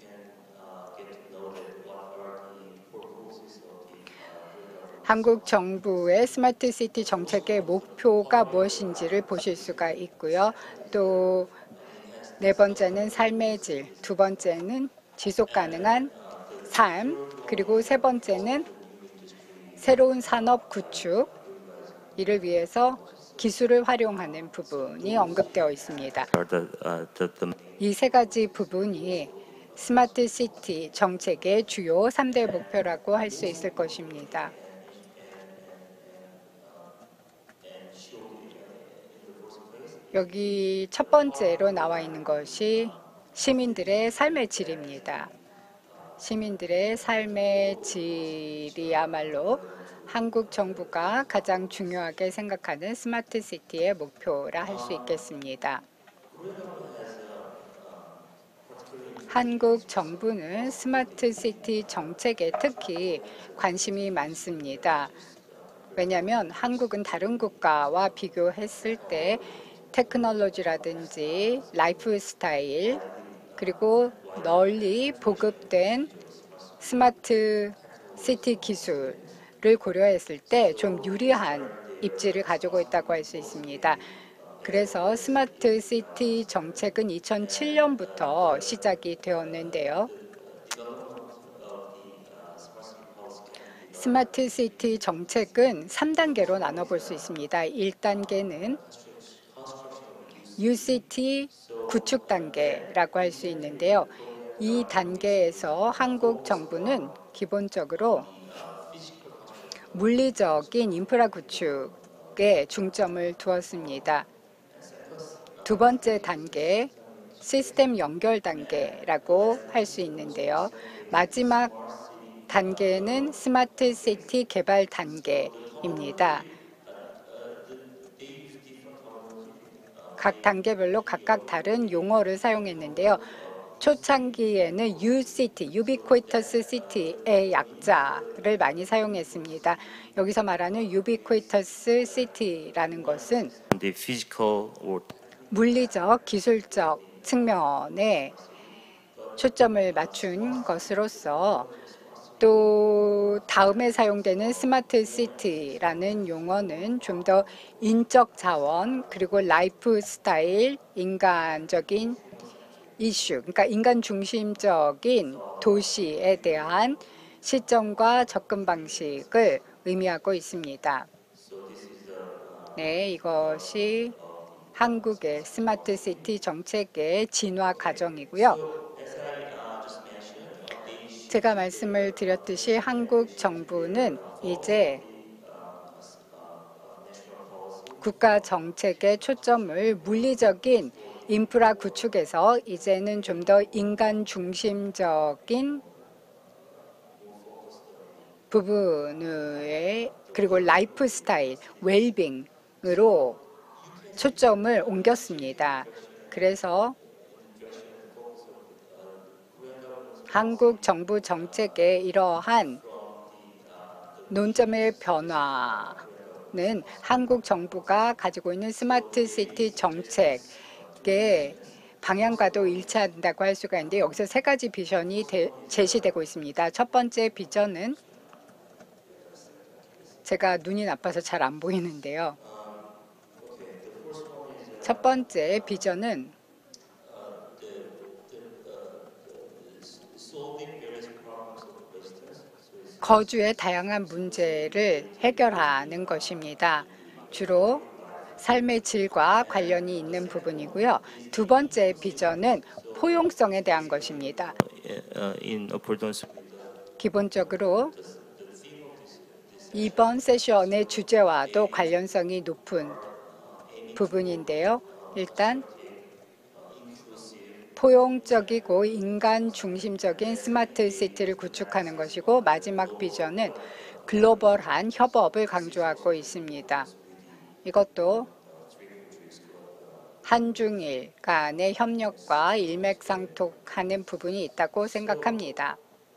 한국 정부의 스마트 시티 정책의 목표가 무엇인지를 보실 수가 있고요. 또 네 번째는 삶의 질, 두 번째는 지속 가능한 삶, 그리고 세 번째는 새로운 산업 구축, 이를 위해서 기술을 활용하는 부분이 언급되어 있습니다. the, uh, the, the 이 세 가지 부분이 스마트 시티 정책의 주요 삼 대 목표라고 할 수 있을 것입니다. 여기 첫 번째로 나와 있는 것이 시민들의 삶의 질입니다. 시민들의 삶의 질이야말로 한국 정부가 가장 중요하게 생각하는 스마트 시티의 목표라 할 수 있겠습니다. 한국 정부는 스마트 시티 정책에 특히 관심이 많습니다. 왜냐하면 한국은 다른 국가와 비교했을 때 테크놀로지라든지 라이프 스타일 그리고 널리 보급된 스마트 시티 기술을 고려했을 때 좀 유리한 입지를 가지고 있다고 할 수 있습니다. 그래서 스마트 시티 정책은 이천칠 년부터 시작이 되었는데요. 스마트 시티 정책은 삼 단계로 나눠볼 수 있습니다. 일 단계는 유시티 구축 단계라고 할 수 있는데요. 이 단계에서 한국 정부는 기본적으로 물리적인 인프라 구축에 중점을 두었습니다. 두 번째 단계, 시스템 연결 단계라고 할 수 있는데요. 마지막 단계는 스마트 시티 개발 단계입니다. 각 단계별로 각각 다른 용어를 사용했는데요. 초창기에는 유시티, Ubiquitous City의 약자를 많이 사용했습니다. 여기서 말하는 Ubiquitous City라는 것은 the physical or 물리적, 기술적 측면에 초점을 맞춘 것으로서 또 다음에 사용되는 스마트 시티라는 용어는 좀 더 인적 자원 그리고 라이프 스타일, 인간적인 이슈, 그러니까 인간 중심적인 도시에 대한 시점과 접근 방식을 의미하고 있습니다. 네, 이것이 한국의 스마트 시티 정책의 진화 과정이고요. 제가 말씀을 드렸듯이 한국 정부는 이제 국가 정책의 초점을 물리적인 인프라 구축에서 이제는 좀 더 인간 중심적인 부분에 그리고 라이프 스타일, 웰빙으로 초점을 옮겼습니다. 그래서 한국 정부 정책의 이러한 논점의 변화는 한국 정부가 가지고 있는 스마트 시티 정책의 방향과도 일치한다고 할 수가 있는데 여기서 세 가지 비전이 대, 제시되고 있습니다. 첫 번째 비전은 제가 눈이 나빠서 잘 안 보이는데요. 첫 번째 비전은 거주의 다양한 문제를 해결하는 것입니다. 주로 삶의 질과 관련이 있는 부분이고요. 두 번째 비전은 포용성에 대한 것입니다. uh, in accordance 기본적으로 이번 세션의 주제와도 관련성이 높은 부분인데요. 일단 포용적이고 인간 중심적인 스마트 시티를 구축하는 것이고 마지막 비전은 글로벌한 협업을 강조하고 있습니다. 이것도 한중일 간의 협력과 일맥상통하는 부분이 있다고 생각합니다.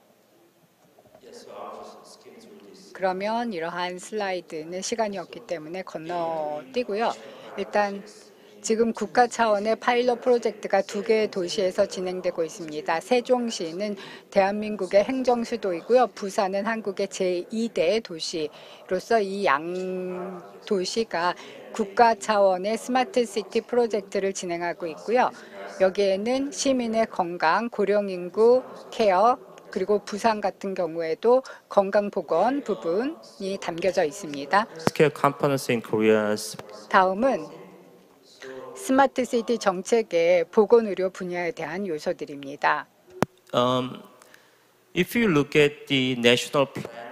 그러면 이러한 슬라이드는 시간이 없기 때문에 건너뛰고요. 일단 지금 국가 차원의 파일럿 프로젝트가 두 개의 도시에서 진행되고 있습니다. 세종시는 대한민국의 행정수도이고요. 부산은 한국의 제이 대 도시로서 이 양 도시가 국가 차원의 스마트 시티 프로젝트를 진행하고 있고요. 여기에는 시민의 건강, 고령인구 케어, 그리고 부산 같은 경우에도 건강보건 부분이 담겨져 있습니다. healthcare components in Korea's 다음은 스마트 시티 정책의 보건의료 분야에 대한 요소들입니다. um, if you look at the national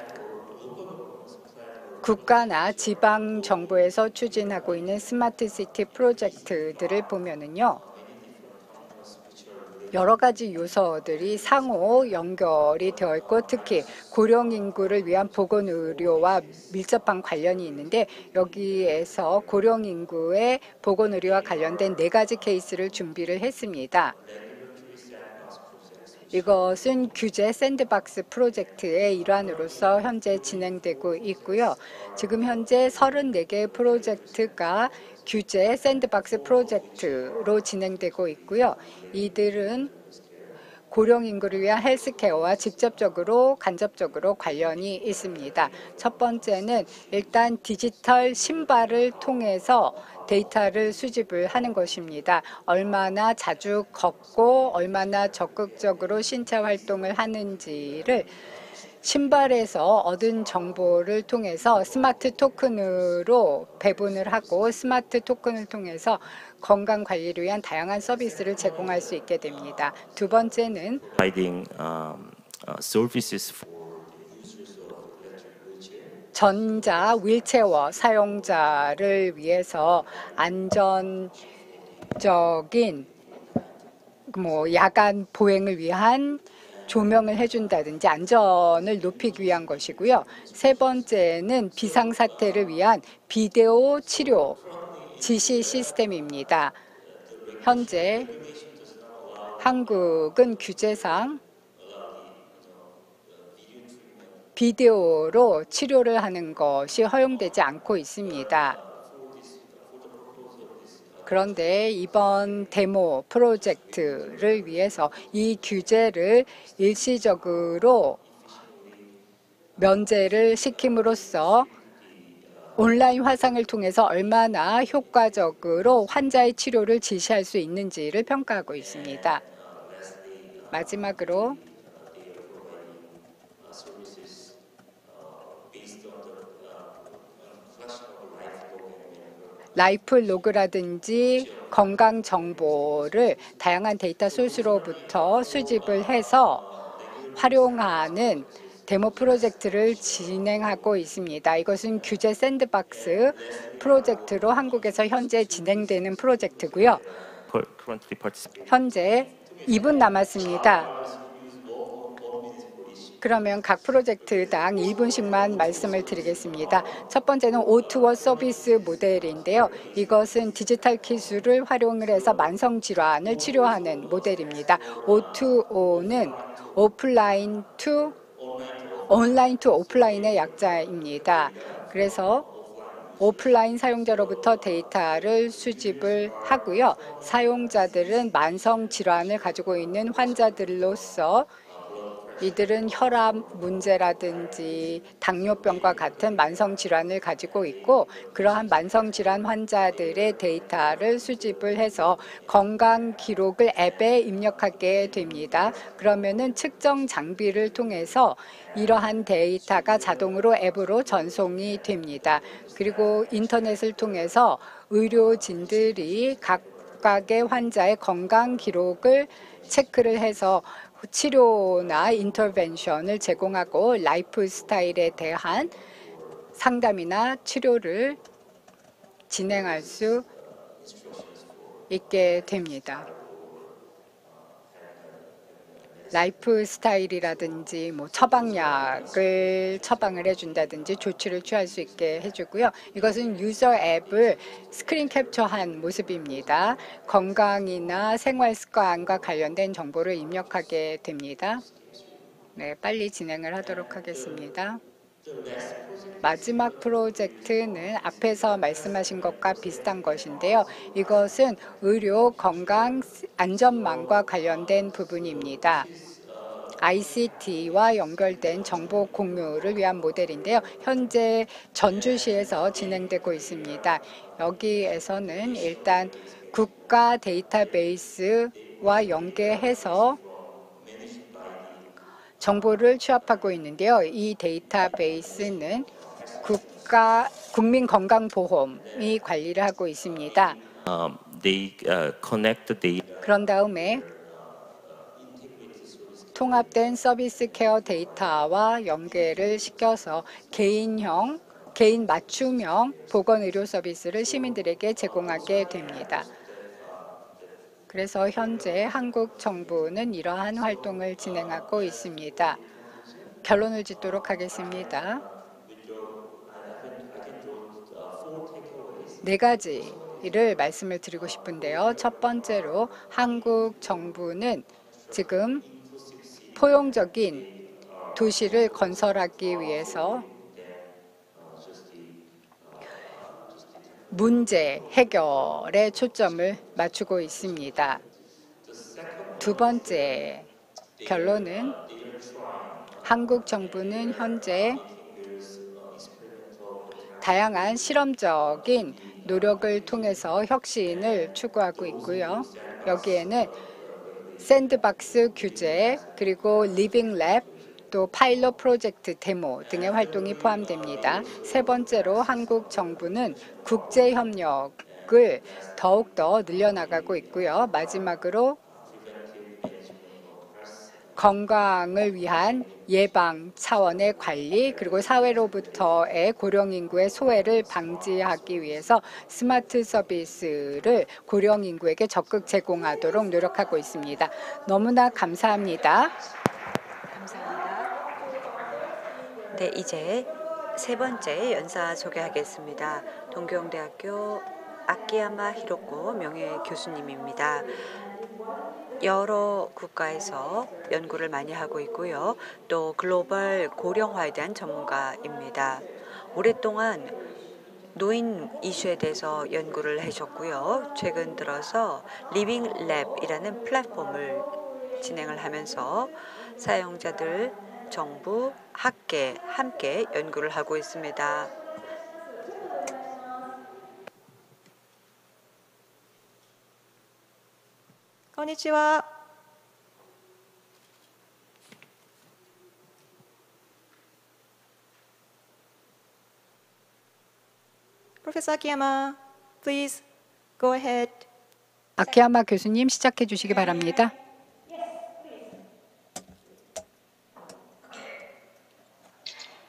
국가나 지방 정부에서 추진하고 있는 스마트 시티 프로젝트들을 보면은요. 여러 가지 요소들이 상호 연결이 되어 있고 특히 고령 인구를 위한 보건 의료와 밀접한 관련이 있는데 여기에서 고령 인구의 보건 의료와 관련된 네 가지 케이스를 준비를 했습니다. 이것은 규제 샌드박스 프로젝트의 일환으로서 현재 진행되고 있고요. 지금 현재 서른네 개의 프로젝트가 규제 샌드박스 프로젝트로 진행되고 있고요. 이들은 고령 인구를 위한 헬스케어와 직접적으로 간접적으로 관련이 있습니다. 첫 번째는 일단 디지털 신발을 통해서 데이터를 수집을 하는 것입니다. 얼마나 자주 걷고 얼마나 적극적으로 신체 활동을 하는지를 신발에서 얻은 정보를 통해서 스마트 토큰으로 배분을 하고 스마트 토큰을 통해서 건강 관리를 위한 다양한 서비스를 제공할 수 있게 됩니다. 두 번째는 providing um, uh, services for 전자 휠체어 사용자를 위해서 안전적인 뭐 야간 보행을 위한 조명을 해준다든지 안전을 높이기 위한 것이고요. 세 번째는 비상사태를 위한 비디오 치료 지시 시스템입니다. 현재 한국은 규제상 비디오로 치료를 하는 것이 허용되지 않고 있습니다. 그런데 이번 데모 프로젝트를 위해서 이 규제를 일시적으로 면제를 시킴으로써 온라인 화상을 통해서 얼마나 효과적으로 환자의 치료를 지시할 수 있는지를 평가하고 있습니다. 마지막으로 라이프 로그라든지 건강 정보를 다양한 데이터 소스로부터 수집을 해서 활용하는 데모 프로젝트를 진행하고 있습니다. 이것은 규제 샌드박스 프로젝트로 한국에서 현재 진행되는 프로젝트고요. currently participating. 현재 이 분 남았습니다. 그러면 각 프로젝트당 일 분씩만 말씀을 드리겠습니다. 첫 번째는 오투오 서비스 모델인데요. 이것은 디지털 기술을 활용을 해서 만성 질환을 치료하는 모델입니다. 오투오는 오프라인 투 온라인 투 오프라인의 약자입니다. 그래서 오프라인 사용자로부터 데이터를 수집을 하고요. 사용자들은 만성 질환을 가지고 있는 환자들로서 이들은 혈압 문제라든지 당뇨병과 같은 만성 질환을 가지고 있고 그러한 만성 질환 환자들의 데이터를 수집을 해서 건강 기록을 앱에 입력하게 됩니다. 그러면은 측정 장비를 통해서 이러한 데이터가 자동으로 앱으로 전송이 됩니다. 그리고 인터넷을 통해서 의료진들이 각각의 환자의 건강 기록을 체크를 해서 치료나 인터벤션을 제공하고 라이프 스타일에 대한 상담이나 치료를 진행할 수 있게 됩니다. 라이프 스타일이라든지 뭐 처방약을 처방을 해준다든지 조치를 취할 수 있게 해주고요. 이것은 유저 앱을 스크린 캡처한 모습입니다. 건강이나 생활 습관과 관련된 정보를 입력하게 됩니다. 네, 빨리 진행을 하도록 하겠습니다. 마지막 프로젝트는 앞에서 말씀하신 것과 비슷한 것인데요. 이것은 의료 건강 안전망과 관련된 부분입니다. 아이씨티와 연결된 정보 공유를 위한 모델인데요. 현재 전주시에서 진행되고 있습니다. 여기에서는 일단 국가 데이터베이스와 연계해서 정보를 취합하고 있는데요. 이 데이터베이스는 국가 국민건강보험이 관리를 하고 있습니다. Um, they uh, connect the data. 그런 다음에 통합된 서비스 케어 데이터와 연계를 시켜서 개인형, 개인 맞춤형 보건의료 서비스를 시민들에게 제공하게 됩니다. 그래서 현재 한국 정부는 이러한 활동을 진행하고 있습니다. 결론을 짓도록 하겠습니다. 네 가지를 말씀을 드리고 싶은데요. 첫 번째로 한국 정부는 지금 포용적인 도시를 건설하기 위해서 문제 해결에 초점을 맞추고 있습니다. 두 번째 결론은 한국 정부는 현재 다양한 실험적인 노력을 통해서 혁신을 추구하고 있고요. 여기에는 샌드박스 규제, 그리고 리빙 랩, 또 파일럿 프로젝트 데모 등의 활동이 포함됩니다. 세 번째로 한국 정부는 국제 협력을 더욱더 늘려나가고 있고요. 마지막으로 건강을 위한 예방 차원의 관리, 그리고 사회로부터의 고령 인구의 소외를 방지하기 위해서 스마트 서비스를 고령 인구에게 적극 제공하도록 노력하고 있습니다. 너무나 감사합니다. 감사합니다. 네, 이제 세 번째 연사 소개하겠습니다. 동경대학교 아키야마 히로코 명예 교수님입니다. 여러 국가에서 연구를 많이 하고 있고요. 또 글로벌 고령화에 대한 전문가입니다. 오랫동안 노인 이슈에 대해서 연구를 하셨고요. 최근 들어서 리빙 랩이라는 플랫폼을 진행을 하면서 사용자들, 정부, 학계 함께 연구를 하고 있습니다. konnichiwa. Professor Akiyama, please go ahead. 아키야마 교수님 시작해 주시기 바랍니다.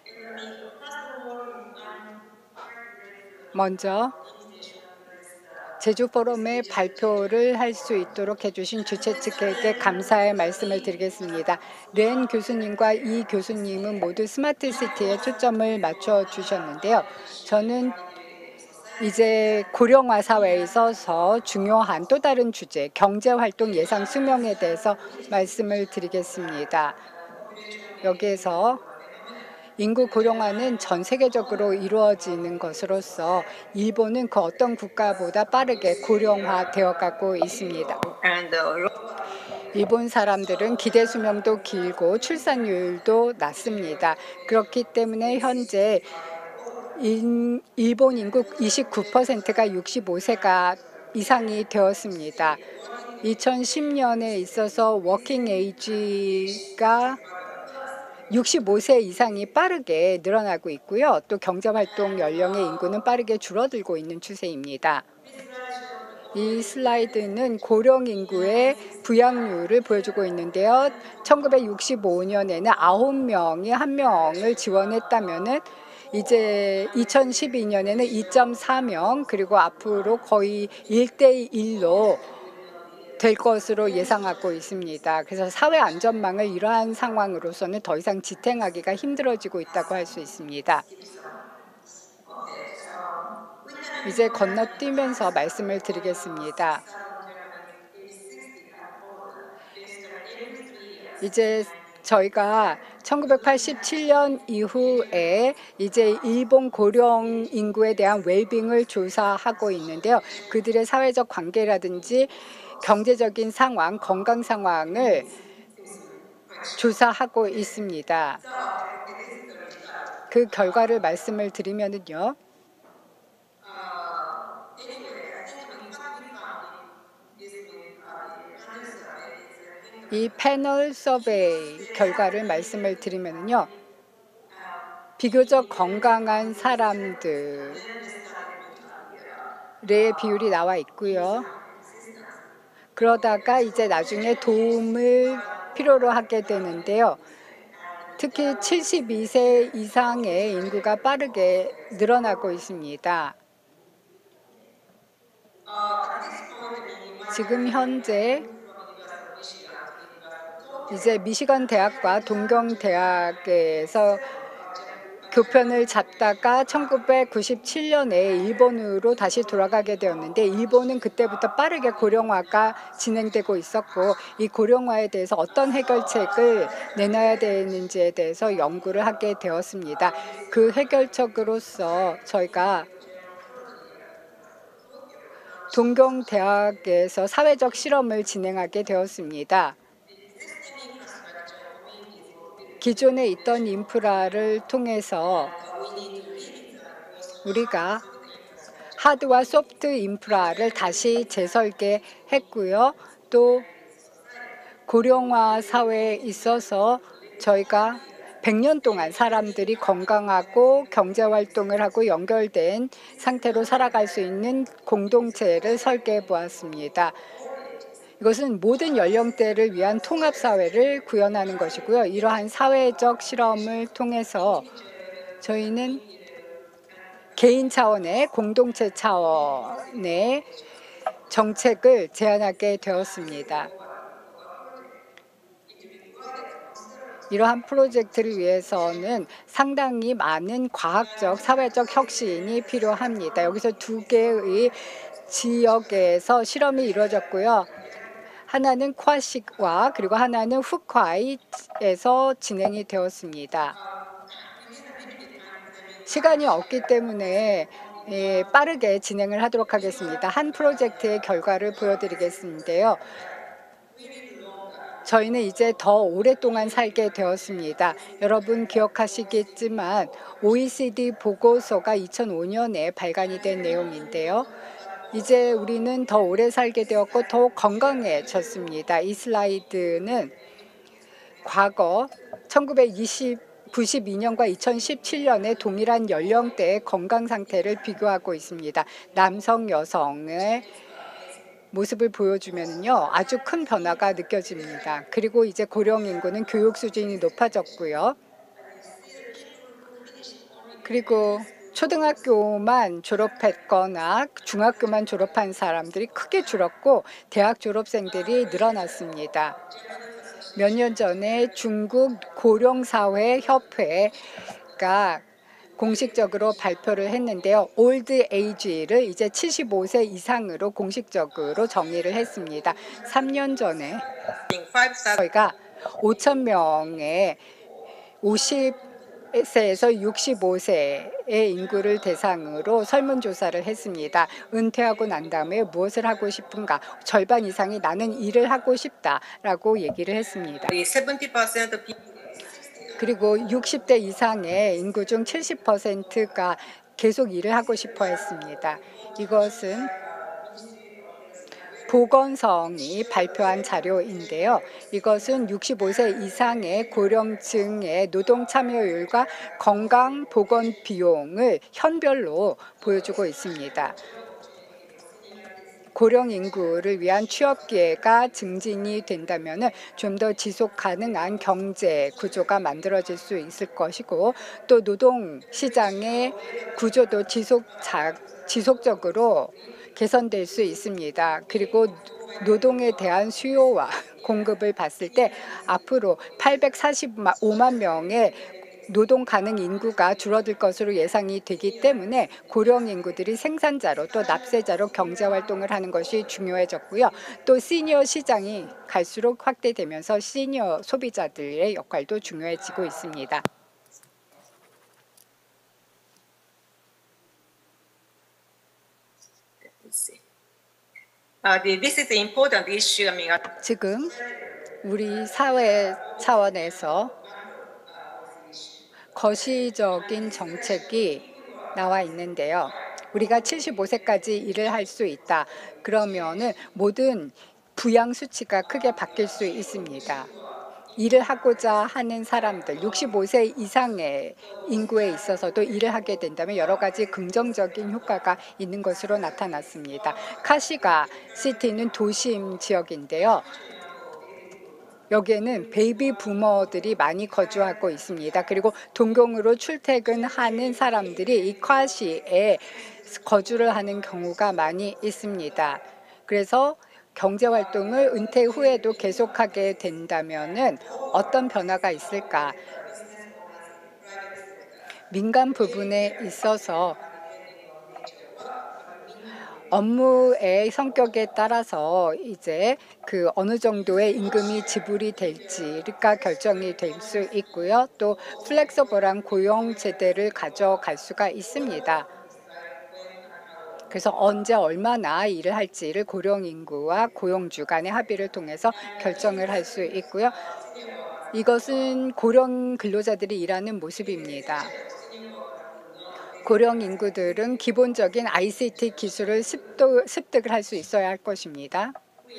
먼저 제주 포럼에 발표를 할 수 있도록 해주신 주최 측에게 감사의 말씀을 드리겠습니다. 렌 교수님과 이 교수님은 모두 스마트 시티에 초점을 맞춰 주셨는데요. 저는 이제 고령화 사회에 있어서 중요한 또 다른 주제, 경제활동 예상 수명에 대해서 말씀을 드리겠습니다. 여기에서 인구 고령화는 전 세계적으로 이루어지는 것으로서 일본은 그 어떤 국가보다 빠르게 고령화되어 가고 있습니다. 일본 사람들은 기대 수명도 길고 출산율도 낮습니다. 그렇기 때문에 현재 인, 일본 인구 이십구 퍼센트가 육십오 세가 이상이 되었습니다. 이천십 년에 있어서 워킹 에이지가 육십오 세 이상이 빠르게 늘어나고 있고요. 또 경제활동 연령의 인구는 빠르게 줄어들고 있는 추세입니다. 이 슬라이드는 고령 인구의 부양률을 보여주고 있는데요. 천구백육십오 년에는 아홉 명이 한 명을 지원했다면은 이제 이천십이 년에는 이 점 사 명, 그리고 앞으로 거의 일 대 일로 될 것으로 예상하고 있습니다. 그래서 사회 안전망을 이러한 상황으로서는 더 이상 지탱하기가 힘들어지고 있다고 할 수 있습니다. 이제 건너뛰면서 말씀을 드리겠습니다. 이제 저희가 천구백팔십칠 년 이후에 이제 일본 고령 인구에 대한 웰빙을 조사하고 있는데요. 그들의 사회적 관계라든지 경제적인 상황, 건강 상황을 조사하고 있습니다. 그 결과를 말씀을 드리면은요. 이 패널 서베이 결과를 말씀을 드리면요. 비교적 건강한 사람들의 비율이 나와 있고요. 그러다가 이제 나중에 도움을 필요로 하게 되는데요. 특히 칠십이 세 이상의 인구가 빠르게 늘어나고 있습니다. 지금 현재 이제 미시건 대학과 동경 대학에서 교편을 잡다가 천구백구십칠 년에 일본으로 다시 돌아가게 되었는데 일본은 그때부터 빠르게 고령화가 진행되고 있었고 이 고령화에 대해서 어떤 해결책을 내놔야 되는지에 대해서 연구를 하게 되었습니다. 그 해결책으로서 저희가 동경 대학에서 사회적 실험을 진행하게 되었습니다. 기존에 있던 인프라를 통해서 우리가 하드와 소프트 인프라를 다시 재설계했고요. 또 고령화 사회에 있어서 저희가 백 년 동안 사람들이 건강하고 경제활동을 하고 연결된 상태로 살아갈 수 있는 공동체를 설계해 보았습니다. 이것은 모든 연령대를 위한 통합사회를 구현하는 것이고요. 이러한 사회적 실험을 통해서 저희는 개인 차원의 공동체 차원의 정책을 제안하게 되었습니다. 이러한 프로젝트를 위해서는 상당히 많은 과학적, 사회적 혁신이 필요합니다. 여기서 두 개의 지역에서 실험이 이루어졌고요. 하나는 콰식과 그리고 하나는 후콰이에서 진행이 되었습니다. 시간이 없기 때문에 예, 빠르게 진행을 하도록 하겠습니다. 한 프로젝트의 결과를 보여드리겠는데요. 저희는 이제 더 오랫동안 살게 되었습니다. 여러분 기억하시겠지만 오이시디 보고서가 이천오 년에 발간이 된 내용인데요. 이제 우리는 더 오래 살게 되었고 더욱 건강해졌습니다. 이 슬라이드는 과거 천구백구십이 년과 이천십칠 년의 동일한 연령대의 건강 상태를 비교하고 있습니다. 남성, 여성의 모습을 보여주면요 아주 큰 변화가 느껴집니다. 그리고 이제 고령 인구는 교육 수준이 높아졌고요. 그리고 초등학교만 졸업했거나 중학교만 졸업한 사람들이 크게 줄었고 대학 졸업생들이 늘어났습니다. 몇 년 전에 중국 고령사회협회가 공식적으로 발표를 했는데요. 올드 에이지를 이제 칠십오 세 이상으로 공식적으로 정의를 했습니다. 삼 년 전에 저희가 오천 명의 오십 세에서 육십오 세의 인구를 대상으로 설문조사를 했습니다. 은퇴하고 난 다음에 무엇을 하고 싶은가? 절반 이상이 나는 일을 하고 싶다라고 얘기를 했습니다. 그리고 육십 대 이상의 인구 중 칠십 퍼센트가 계속 일을 하고 싶어 했습니다. 이것은 보건성이 발표한 자료인데요. 이것은 육십오 세 이상의 고령층의 노동 참여율과 건강 보건 비용을 현별로 보여주고 있습니다. 고령 인구를 위한 취업 기회가 증진이 된다면 좀 더 지속 가능한 경제 구조가 만들어질 수 있을 것이고 또 노동 시장의 구조도 지속 자, 지속적으로 개선될 수 있습니다. 그리고 노동에 대한 수요와 공급을 봤을 때 앞으로 팔백사십오만 명의 노동 가능 인구가 줄어들 것으로 예상이 되기 때문에 고령 인구들이 생산자로 또 납세자로 경제 활동을 하는 것이 중요해졌고요. 또 시니어 시장이 갈수록 확대되면서 시니어 소비자들의 역할도 중요해지고 있습니다. Uh, the- this is an important issue. I mean, uh, 지금 우리 사회 차원에서 거시적인 정책이 나와 있는데요. 우리가 칠십오 세까지 일을 할 수 있다. 그러면은 모든 부양 수치가 크게 바뀔 수 있습니다. 일을 하고자 하는 사람들, 육십오 세 이상의 인구에 있어서도 일을 하게 된다면 여러 가지 긍정적인 효과가 있는 것으로 나타났습니다. 카시가 시티는 도심 지역인데요. 여기에는 베이비 부머들이 많이 거주하고 있습니다. 그리고 동경으로 출퇴근하는 사람들이 이 카시에 거주를 하는 경우가 많이 있습니다. 그래서 경제 활동을 은퇴 후에도 계속하게 된다면은 어떤 변화가 있을까? 민간 부분에 있어서 업무의 성격에 따라서 이제 그 어느 정도의 임금이 지불이 될지가 결정이 될 수 있고요. 또 플렉서블한 고용 제대를 가져갈 수가 있습니다. 그래서 언제 얼마나 일을 할지를 고령 인구와 고용주 간의 합의를 통해서 결정을 할 수 있고요. 이것은 고령 근로자들이 일하는 모습입니다. 고령 인구들은 기본적인 아이씨티 기술을 습득, 습득을 할 수 있어야 할 것입니다.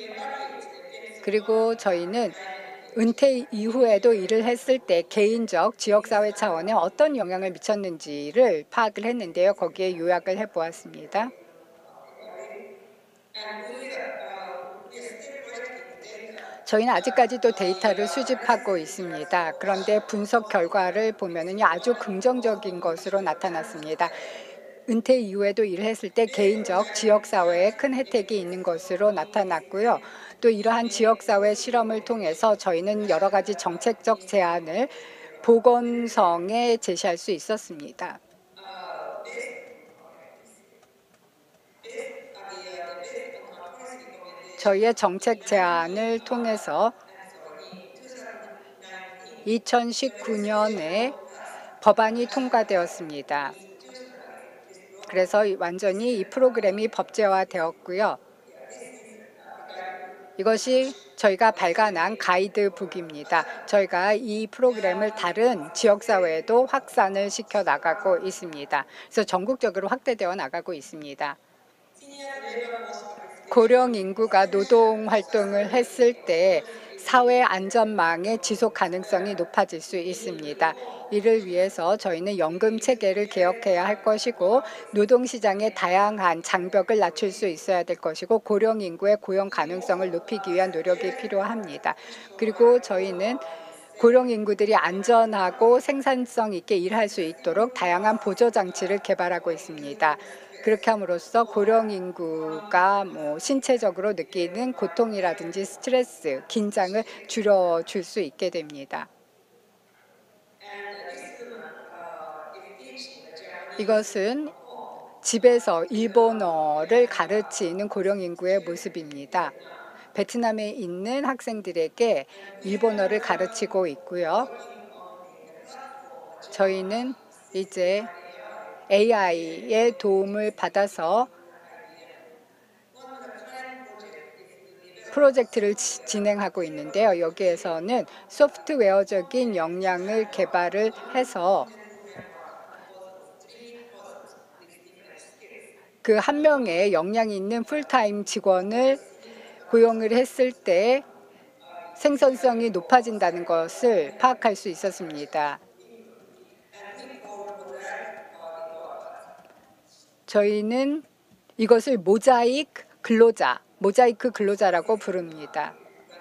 그리고 저희는 은퇴 이후에도 일을 했을 때 개인적 지역사회 차원에 어떤 영향을 미쳤는지를 파악을 했는데요. 거기에 요약을 해보았습니다. 저희는 아직까지도 데이터를 수집하고 있습니다. 그런데 분석 결과를 보면은요, 아주 긍정적인 것으로 나타났습니다. 은퇴 이후에도 일을 했을 때 개인적 지역사회에 큰 혜택이 있는 것으로 나타났고요. 또 이러한 지역사회 실험을 통해서 저희는 여러 가지 정책적 제안을 보건성에 제시할 수 있었습니다. 저희의 정책 제안을 통해서 이천십구 년에 법안이 통과되었습니다. 그래서 완전히 이 프로그램이 법제화되었고요. 이것이 저희가 발간한 가이드북입니다. 저희가 이 프로그램을 다른 지역사회에도 확산을 시켜 나가고 있습니다. 그래서 전국적으로 확대되어 나가고 있습니다. 고령 인구가 노동 활동을 했을 때 사회 안전망의 지속 가능성이 높아질 수 있습니다. 이를 위해서 저희는 연금 체계를 개혁해야 할 것이고 노동시장의 다양한 장벽을 낮출 수 있어야 될 것이고 고령 인구의 고용 가능성을 높이기 위한 노력이 필요합니다. 그리고 저희는 고령 인구들이 안전하고 생산성 있게 일할 수 있도록 다양한 보조 장치를 개발하고 있습니다. 그렇게 함으로써 고령 인구가 뭐 신체적으로 느끼는 고통이라든지 스트레스, 긴장을 줄여줄 수 있게 됩니다. 이것은 집에서 일본어를 가르치는 고령 인구의 모습입니다. 베트남에 있는 학생들에게 일본어를 가르치고 있고요. 저희는 이제 에이아이의 도움을 받아서 프로젝트를 지- 진행하고 있는데요. 여기에서는 소프트웨어적인 역량을 개발을 해서 그 한 명의 역량이 있는 풀타임 직원을 고용을 했을 때 생산성이 높아진다는 것을 파악할 수 있었습니다. 저희는 이것을 모자이크 근로자, 모자이크 근로자라고 부릅니다.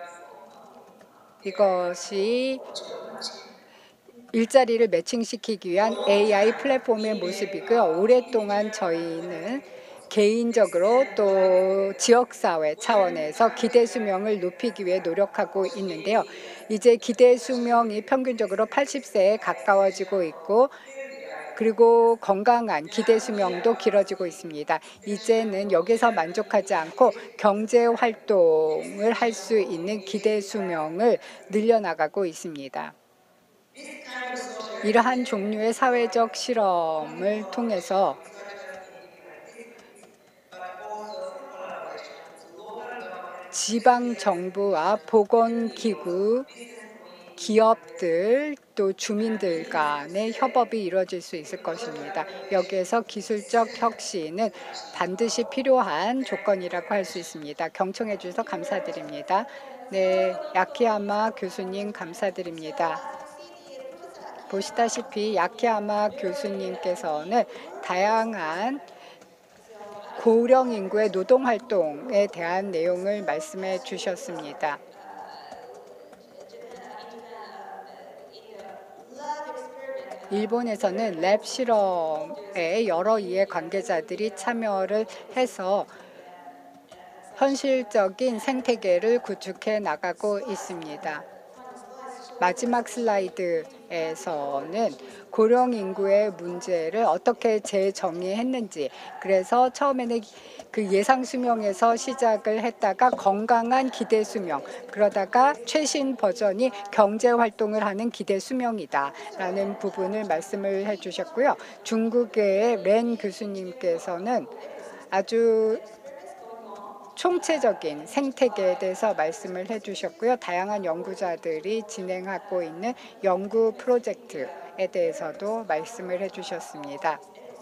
이것이 일자리를 매칭시키기 위한 에이아이 플랫폼의 모습이고요. 오랫동안 저희는 개인적으로 또 지역사회 차원에서 기대 수명을 높이기 위해 노력하고 있는데요. 이제 기대 수명이 평균적으로 팔십 세에 가까워지고 있고 그리고 건강한 기대 수명도 길어지고 있습니다. 이제는 여기서 만족하지 않고 경제 활동을 할 수 있는 기대 수명을 늘려나가고 있습니다. 이러한 종류의 사회적 실험을 통해서 지방 정부와 보건기구, 기업들 또 주민들 간의 협업이 이루어질 수 있을 것입니다. 여기에서 기술적 혁신은 반드시 필요한 조건이라고 할 수 있습니다. 경청해 주셔서 감사드립니다. 네, 야키야마 교수님 감사드립니다. 보시다시피 야키야마 교수님께서는 다양한 고령 인구의 노동 활동에 대한 내용을 말씀해 주셨습니다. 일본에서는 랩 실험에 여러 이해 관계자들이 참여를 해서 현실적인 생태계를 구축해 나가고 있습니다. 마지막 슬라이드에서는 고령 인구의 문제를 어떻게 재정의했는지, 그래서 처음에는 그 예상 수명에서 시작을 했다가 건강한 기대 수명, 그러다가 최신 버전이 경제 활동을 하는 기대 수명이다라는 부분을 말씀을 해주셨고요. 중국의 렌 교수님께서는 아주 총체적인 생태계에 대해서 말씀을 해주셨고요. 다양한 연구자들이 진행하고 있는 연구 프로젝트에 대해서도 말씀을 해주셨습니다.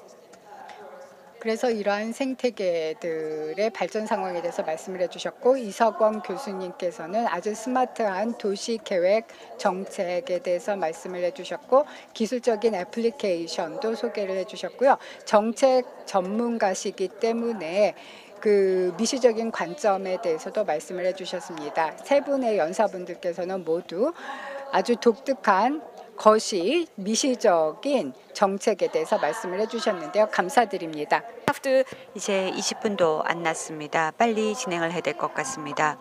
그래서 이러한 생태계들의 발전 상황에 대해서 말씀을 해주셨고, 이석원 교수님께서는 아주 스마트한 도시계획 정책에 대해서 말씀을 해주셨고, 기술적인 애플리케이션도 소개를 해주셨고요. 정책 전문가시기 때문에 그 미시적인 관점에 대해서도 말씀을 해주셨습니다. 세 분의 연사분들께서는 모두 아주 독특한 것이 미시적인 정책에 대해서 말씀을 해주셨는데요. 감사드립니다. 스타프도 이제 이십 분도 안 났습니다. 빨리 진행을 해야 될 것 같습니다.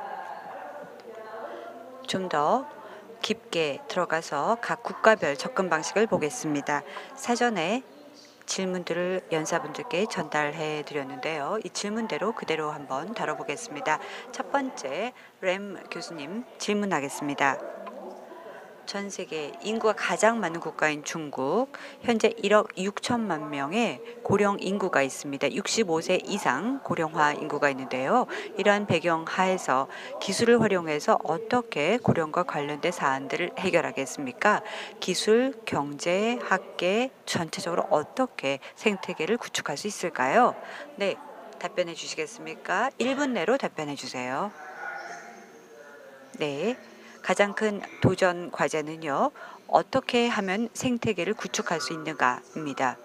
좀 더 깊게 들어가서 각 국가별 접근 방식을 보겠습니다. 사전에 질문들을 연사분들께 전달해 드렸는데요. 이 질문대로 그대로 한번 다뤄보겠습니다. 첫 번째, 램 교수님 질문하겠습니다. 전 세계 인구가 가장 많은 국가인 중국, 현재 일억 육천만 명의 고령 인구가 있습니다. 육십오 세 이상 고령화 인구가 있는데요. 이러한 배경 하에서 기술을 활용해서 어떻게 고령과 관련된 사안들을 해결하겠습니까? 기술, 경제, 학계 전체적으로 어떻게 생태계를 구축할 수 있을까요? 네, 답변해 주시겠습니까? 일 분 내로 답변해 주세요. 네. 가장 큰 도전 과제는요, 어떻게 하면 생태계를 구축할 수 있는가입니다.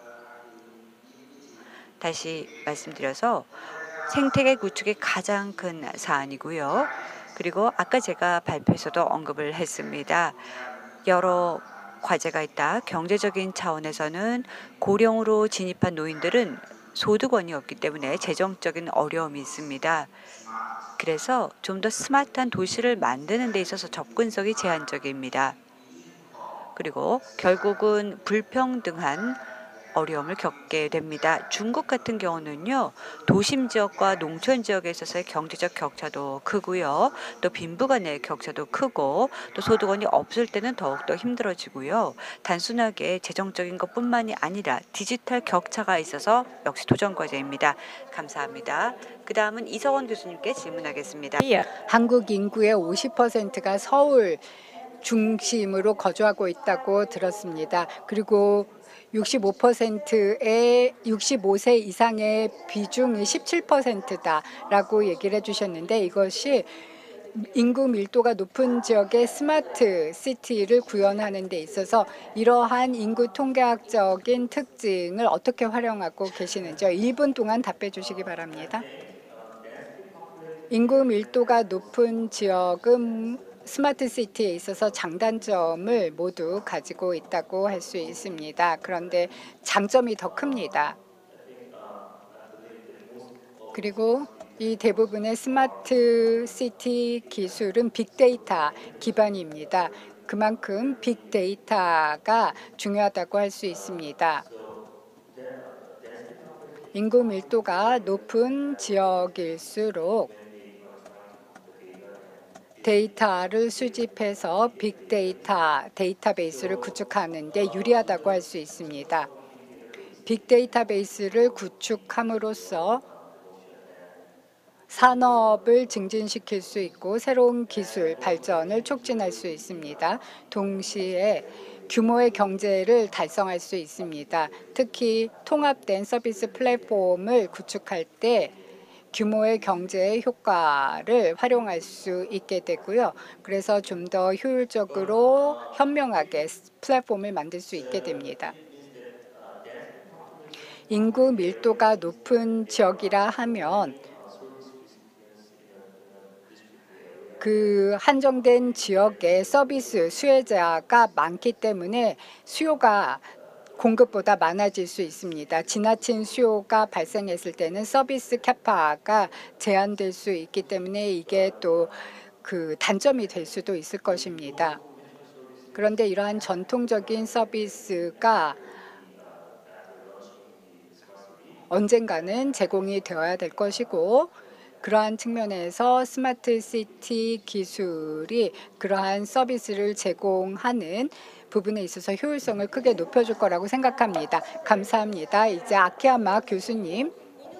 다시 말씀드려서 생태계 구축이 가장 큰 사안이고요. 그리고 아까 제가 발표에서도 언급을 했습니다. 여러 과제가 있다. 경제적인 차원에서는 고령으로 진입한 노인들은 소득원이 없기 때문에 재정적인 어려움이 있습니다. 그래서 좀 더 스마트한 도시를 만드는 데 있어서 접근성이 제한적입니다. 그리고 결국은 불평등한 어려움을 겪게 됩니다. 중국 같은 경우는요, 도심 지역과 농촌 지역에 있어서의 경제적 격차도 크고요, 또 빈부 간의 격차도 크고, 또 소득원이 없을 때는 더욱더 힘들어지고요. 단순하게 재정적인 것뿐만이 아니라 디지털 격차가 있어서 역시 도전 과제입니다. 감사합니다. 그 다음은 이서원 교수님께 질문하겠습니다. 한국 인구의 오십 퍼센트가 서울 중심으로 거주하고 있다고 들었습니다. 그리고 육십오 퍼센트의 육십오 세 이상의 비중이 십칠 퍼센트다라고 얘기를 해주셨는데, 이것이 인구 밀도가 높은 지역의 스마트 시티를 구현하는 데 있어서 이러한 인구 통계학적인 특징을 어떻게 활용하고 계시는지요? 일 분 동안 답해 주시기 바랍니다. 인구 밀도가 높은 지역은 스마트 시티에 있어서 장단점을 모두 가지고 있다고 할 수 있습니다. 그런데 장점이 더 큽니다. 그리고 이 대부분의 스마트 시티 기술은 빅데이터 기반입니다. 그만큼 빅데이터가 중요하다고 할 수 있습니다. 인구 밀도가 높은 지역일수록 데이터를 수집해서 빅데이터 데이터베이스를 구축하는 데 유리하다고 할 수 있습니다. 빅데이터베이스를 구축함으로써 산업을 증진시킬 수 있고 새로운 기술 발전을 촉진할 수 있습니다. 동시에 규모의 경제를 달성할 수 있습니다. 특히 통합된 서비스 플랫폼을 구축할 때 규모의 경제의 효과를 활용할 수 있게 되고요. 그래서 좀 더 효율적으로 현명하게 플랫폼을 만들 수 있게 됩니다. 인구 밀도가 높은 지역이라 하면 그 한정된 지역에 서비스 수혜자가 많기 때문에 수요가 공급보다 많아질 수 있습니다. 지나친 수요가 발생했을 때는 서비스 캐파가 제한될 수 있기 때문에 이게 또 그 단점이 될 수도 있을 것입니다. 그런데 이러한 전통적인 서비스가 언젠가는 제공이 되어야 될 것이고, 그러한 측면에서 스마트 시티 기술이 그러한 서비스를 제공하는 부분에 있어서 효율성을 크게 높여줄 거라고 생각합니다. 감사합니다. 이제 아키야마 교수님,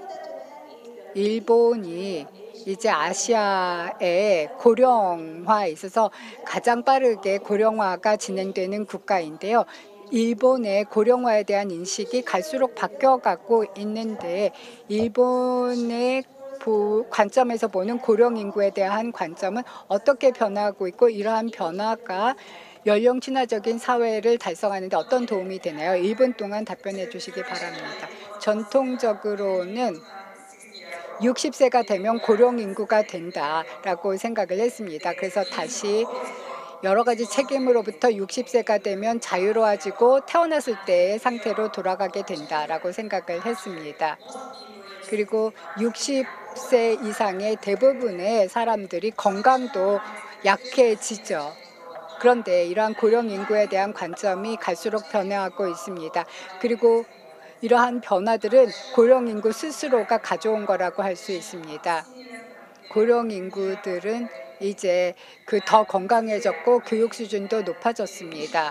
일본이 이제 아시아의 고령화에 있어서 가장 빠르게 고령화가 진행되는 국가인데요. 일본의 고령화에 대한 인식이 갈수록 바뀌어가고 있는데, 일본의 관점에서 보는 고령 인구에 대한 관점은 어떻게 변화하고 있고, 이러한 변화가 연령 친화적인 사회를 달성하는 데 어떤 도움이 되나요? 일 분 동안 답변해 주시기 바랍니다. 전통적으로는 육십 세가 되면 고령 인구가 된다라고 생각을 했습니다. 그래서 다시 여러 가지 책임으로부터 육십 세가 되면 자유로워지고 태어났을 때의 상태로 돌아가게 된다라고 생각을 했습니다. 그리고 육십 세 이상의 대부분의 사람들이 건강도 약해지죠. 그런데 이러한 고령 인구에 대한 관점이 갈수록 변화하고 있습니다. 그리고 이러한 변화들은 고령 인구 스스로가 가져온 거라고 할 수 있습니다. 고령 인구들은 이제 그 더 건강해졌고 교육 수준도 높아졌습니다.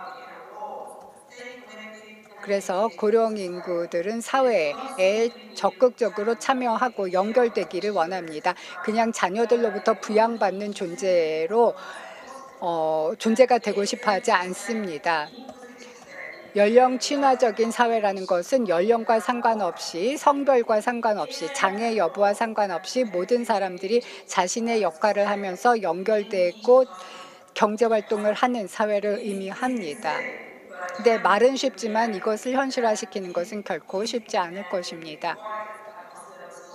그래서 고령 인구들은 사회에 적극적으로 참여하고 연결되기를 원합니다. 그냥 자녀들로부터 부양받는 존재로 어, 존재가 되고 싶어 하지 않습니다. 연령 친화적인 사회라는 것은 연령과 상관없이, 성별과 상관없이, 장애 여부와 상관없이 모든 사람들이 자신의 역할을 하면서 연결되고 경제활동을 하는 사회를 의미합니다. 근데 말은 쉽지만 이것을 현실화시키는 것은 결코 쉽지 않을 것입니다.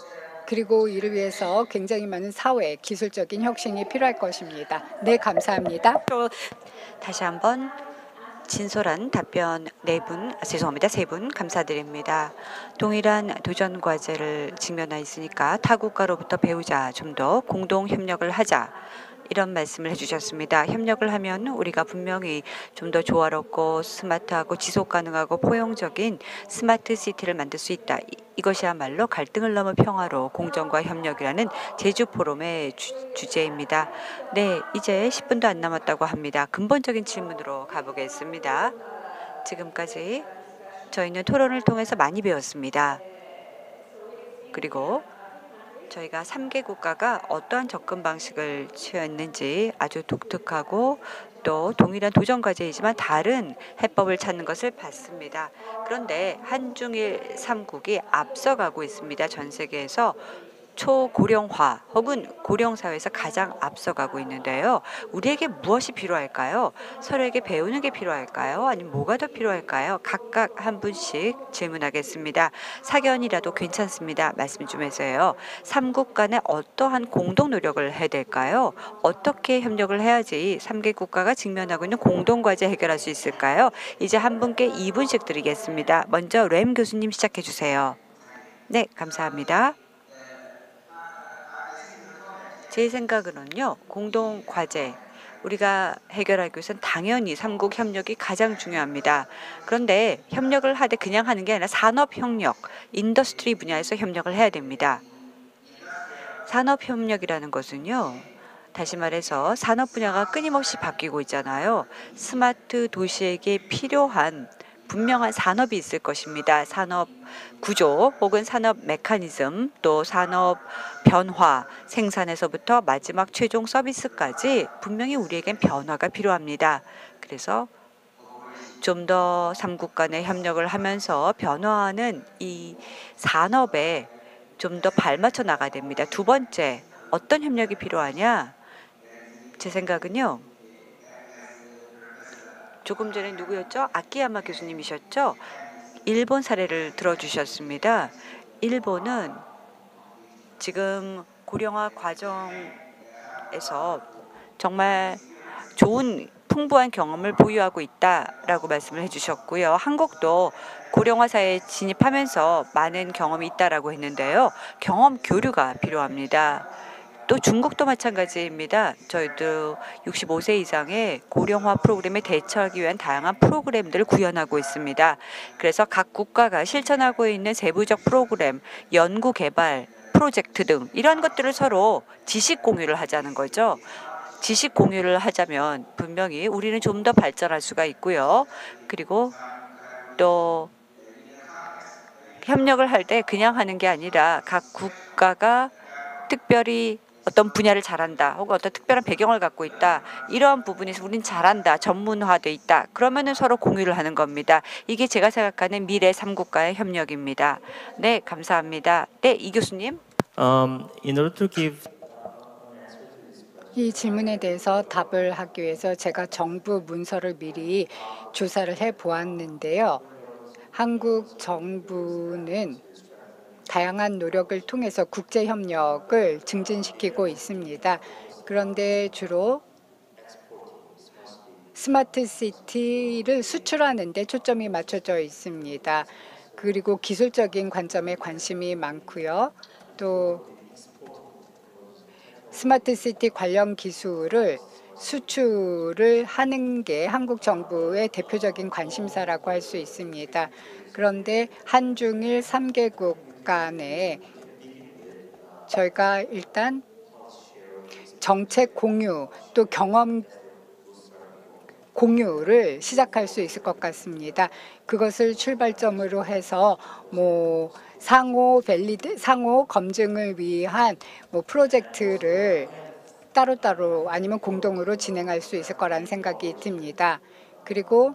그리고 이를 위해서 굉장히 많은 사회, 기술적인 혁신이 필요할 것입니다. 네, 감사합니다. 또 다시 한번 진솔한 답변 네 분, 아, 죄송합니다. 세 분 감사드립니다. 동일한 도전 과제를 직면해 있으니까 타국가로부터 배우자, 좀 더 공동 협력을 하자. 이런 말씀을 해주셨습니다. 협력을 하면 우리가 분명히 좀 더 조화롭고 스마트하고 지속 가능하고 포용적인 스마트 시티를 만들 수 있다. 이- 이것이야말로 갈등을 넘어 평화로 공정과 협력이라는 제주 포럼의 주, 주제입니다. 네, 이제 십 분도 안 남았다고 합니다. 근본적인 질문으로 가보겠습니다. 지금까지 저희는 토론을 통해서 많이 배웠습니다. 그리고 저희가 삼 개 국가가 어떠한 접근 방식을 취했는지 아주 독특하고 또 동일한 도전 과제이지만 다른 해법을 찾는 것을 봤습니다. 그런데 한중일 삼 국이 앞서가고 있습니다. 전 세계에서 초고령화 혹은 고령사회에서 가장 앞서가고 있는데요. 우리에게 무엇이 필요할까요? 서로에게 배우는 게 필요할까요? 아니면 뭐가 더 필요할까요? 각각 한 분씩 질문하겠습니다. 사견이라도 괜찮습니다. 말씀 좀 해주세요. 삼국 간에 어떠한 공동 노력을 해야 될까요? 어떻게 협력을 해야지 삼 개 국가가 직면하고 있는 공동 과제 해결할 수 있을까요? 이제 한 분께 이 분씩 드리겠습니다. 먼저 램 교수님 시작해 주세요. 네, 감사합니다. 제 생각으로는요, 공동 과제 우리가 해결하기 위해서는 당연히 삼국 협력이 가장 중요합니다. 그런데 협력을 하되 그냥 하는 게 아니라 산업 협력, 인더스트리 분야에서 협력을 해야 됩니다. 산업 협력이라는 것은요, 다시 말해서 산업 분야가 끊임없이 바뀌고 있잖아요. 스마트 도시에게 필요한 분명한 산업이 있을 것입니다. 산업 구조 혹은 산업 메커니즘, 또 산업 변화, 생산에서부터 마지막 최종 서비스까지 분명히 우리에겐 변화가 필요합니다. 그래서 좀 더 삼국 간의 협력을 하면서 변화하는 이 산업에 좀 더 발맞춰 나가야 됩니다. 두 번째, 어떤 협력이 필요하냐? 제 생각은요, 조금 전에 누구였죠? 아키야마 교수님이셨죠? 일본 사례를 들어주셨습니다. 일본은 지금 고령화 과정에서 정말 좋은 풍부한 경험을 보유하고 있다라고 말씀을 해주셨고요. 한국도 고령화 사회에 진입하면서 많은 경험이 있다라고 했는데요. 경험 교류가 필요합니다. 또 중국도 마찬가지입니다. 저희도 육십오 세 이상의 고령화 프로그램에 대처하기 위한 다양한 프로그램들을 구현하고 있습니다. 그래서 각 국가가 실천하고 있는 세부적 프로그램, 연구 개발 프로젝트 등 이런 것들을 서로 지식 공유를 하자는 거죠. 지식 공유를 하자면 분명히 우리는 좀 더 발전할 수가 있고요. 그리고 또 협력을 할 때 그냥 하는 게 아니라 각 국가가 특별히 어떤 분야를 잘한다 혹은 어떤 특별한 배경을 갖고 있다, 이러한 부분에서 우린 잘한다, 전문화돼 있다, 그러면은 서로 공유를 하는 겁니다. 이게 제가 생각하는 미래 삼국가의 협력입니다. 네, 감사합니다. 네, 이 교수님. Um, in order to give 이 질문에 대해서 답을 하기 위해서 제가 정부 문서를 미리 조사를 해 보았는데요. 한국 정부는 다양한 노력을 통해서 국제 협력을 증진시키고 있습니다. 그런데 주로 스마트 시티를 수출하는 데 초점이 맞춰져 있습니다. 그리고 기술적인 관점에 관심이 많고요. 또 스마트 시티 관련 기술을 수출을 하는 게 한국 정부의 대표적인 관심사라고 할 수 있습니다. 그런데 한중일 삼 개국 간에 저희가 일단 정책 공유 또 경험 공유를 시작할 수 있을 것 같습니다. 그것을 출발점으로 해서 뭐 상호 밸리드 상호 검증을 위한 뭐 프로젝트를 따로따로 아니면 공동으로 진행할 수 있을 거라는 생각이 듭니다. 그리고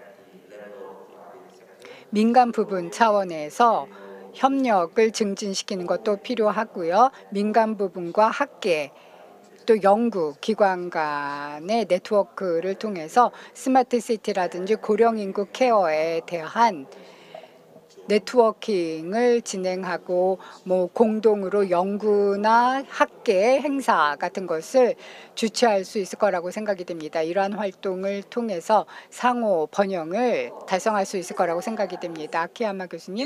민간 부분 차원에서 협력을 증진시키는 것도 필요하고요. 민간 부분과 학계 또 연구 기관 간의 네트워크를 통해서 스마트 시티라든지 고령 인구 케어에 대한 네트워킹을 진행하고 뭐 공동으로 연구나 학계 행사 같은 것을 주최할 수 있을 거라고 생각이 됩니다. 이러한 활동을 통해서 상호 번영을 달성할 수 있을 거라고 생각이 됩니다. 아키야마 교수님.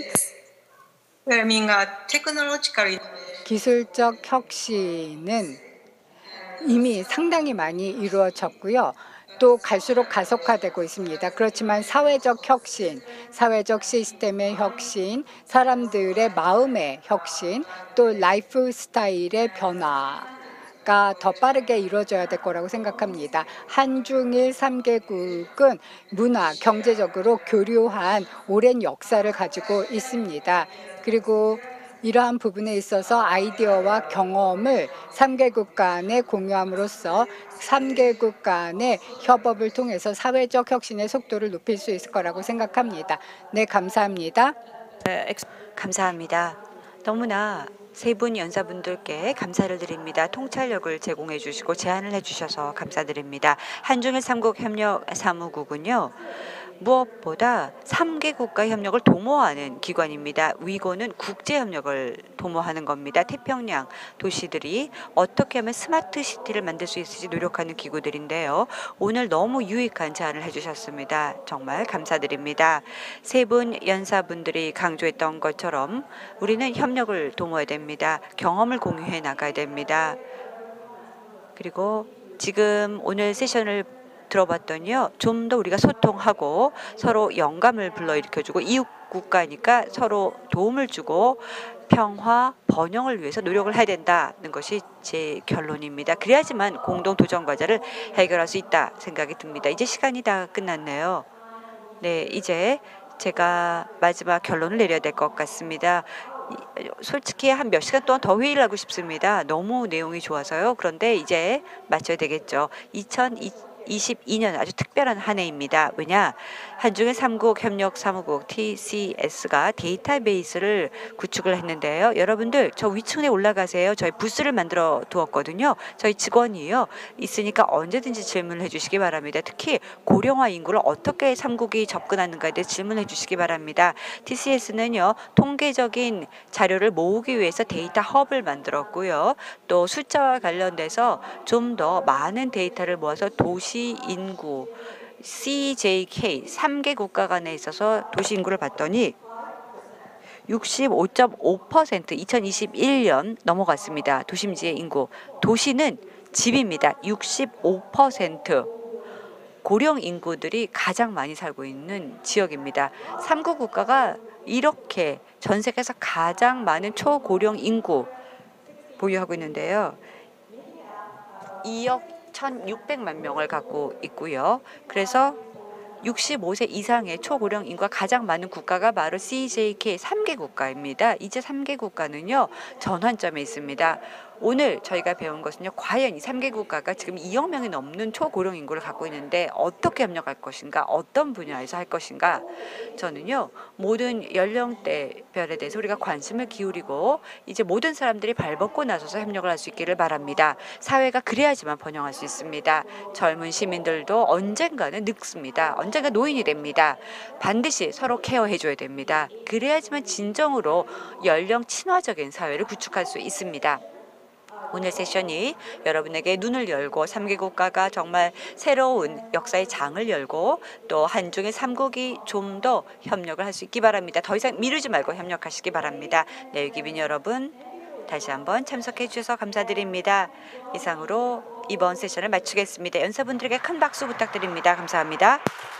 프로그래밍과 테크놀로지컬 기술적 혁신은 이미 상당히 많이 이루어졌고요. 또 갈수록 가속화되고 있습니다. 그렇지만 사회적 혁신, 사회적 시스템의 혁신, 사람들의 마음의 혁신, 또 라이프 스타일의 변화가 더 빠르게 이루어져야 될 거라고 생각합니다. 한중일 삼 개국은 문화, 경제적으로 교류한 오랜 역사를 가지고 있습니다. 그리고 이러한 부분에 있어서 아이디어와 경험을 삼 개국 간에 공유함으로써 삼 개국 간의 협업을 통해서 사회적 혁신의 속도를 높일 수 있을 거라고 생각합니다. 네, 감사합니다. 감사합니다. 너무나 세 분 연사분들께 감사를 드립니다. 통찰력을 제공해 주시고 제안을 해 주셔서 감사드립니다. 한중일 삼 국 협력 사무국은요. 무엇보다 삼 개국과 협력을 도모하는 기관입니다. 위고는 국제협력을 도모하는 겁니다. 태평양 도시들이 어떻게 하면 스마트 시티를 만들 수 있을지 노력하는 기구들인데요. 오늘 너무 유익한 제안을 해주셨습니다. 정말 감사드립니다. 세 분 연사분들이 강조했던 것처럼 우리는 협력을 도모해야 됩니다. 경험을 공유해 나가야 됩니다. 그리고 지금 오늘 세션을 들어봤더니요. 좀 더 우리가 소통하고 서로 영감을 불러일으켜주고 이웃 국가니까 서로 도움을 주고 평화, 번영을 위해서 노력을 해야 된다는 것이 제 결론입니다. 그래야지만 공동 도전 과제를 해결할 수 있다 생각이 듭니다. 이제 시간이 다 끝났네요. 네, 이제 제가 마지막 결론을 내려야 될 것 같습니다. 솔직히 한 몇 시간 동안 더 회의를 하고 싶습니다. 너무 내용이 좋아서요. 그런데 이제 마쳐야 되겠죠. 이천이십이 년 아주 특별한 한 해입니다. 왜냐? 한중일 삼 국 협력 사무국 티씨에스가 데이터베이스를 구축을 했는데요. 여러분들 저 위층에 올라가세요. 저희 부스를 만들어 두었거든요. 저희 직원이요. 있으니까 언제든지 질문을 해주시기 바랍니다. 특히 고령화 인구를 어떻게 삼 국이 접근하는가에 대해 질문해 주시기 바랍니다. 티씨에스는요. 통계적인 자료를 모으기 위해서 데이터 헙을 만들었고요. 또 숫자와 관련돼서 좀 더 많은 데이터를 모아서 도시 인구 씨제이케이 삼 개 국가 간에 있어서 도시 인구를 봤더니 육십오 점 오 퍼센트 이천이십일 년 넘어갔습니다. 도심지의 인구. 도시는 집입니다. 육십오 퍼센트. 고령 인구들이 가장 많이 살고 있는 지역입니다. 삼 국 국가가 이렇게 전 세계에서 가장 많은 초고령 인구 보유하고 있는데요. 이억 천육백만 명을 갖고 있고요. 그래서 육십오 세 이상의 초고령 인구가 가장 많은 국가가 바로 씨제이케이 삼 개 국가입니다. 이제 삼 개 국가는요. 전환점에 있습니다. 오늘 저희가 배운 것은요. 과연 이 삼 개 국가가 지금 이억 명이 넘는 초고령 인구를 갖고 있는데 어떻게 협력할 것인가? 어떤 분야에서 할 것인가? 저는요. 모든 연령대별에 대해서 우리가 관심을 기울이고 이제 모든 사람들이 발벗고 나서서 협력을 할 수 있기를 바랍니다. 사회가 그래야지만 번영할 수 있습니다. 젊은 시민들도 언젠가는 늙습니다. 언젠가 노인이 됩니다. 반드시 서로 케어해줘야 됩니다. 그래야지만 진정으로 연령 친화적인 사회를 구축할 수 있습니다. 오늘 세션이 여러분에게 눈을 열고 삼 개 국가가 정말 새로운 역사의 장을 열고 또 한중일 삼 국이 좀 더 협력을 할 수 있기 바랍니다. 더 이상 미루지 말고 협력하시기 바랍니다. 네, 유기빈 여러분 다시 한번 참석해 주셔서 감사드립니다. 이상으로 이번 세션을 마치겠습니다. 연사분들에게 큰 박수 부탁드립니다. 감사합니다.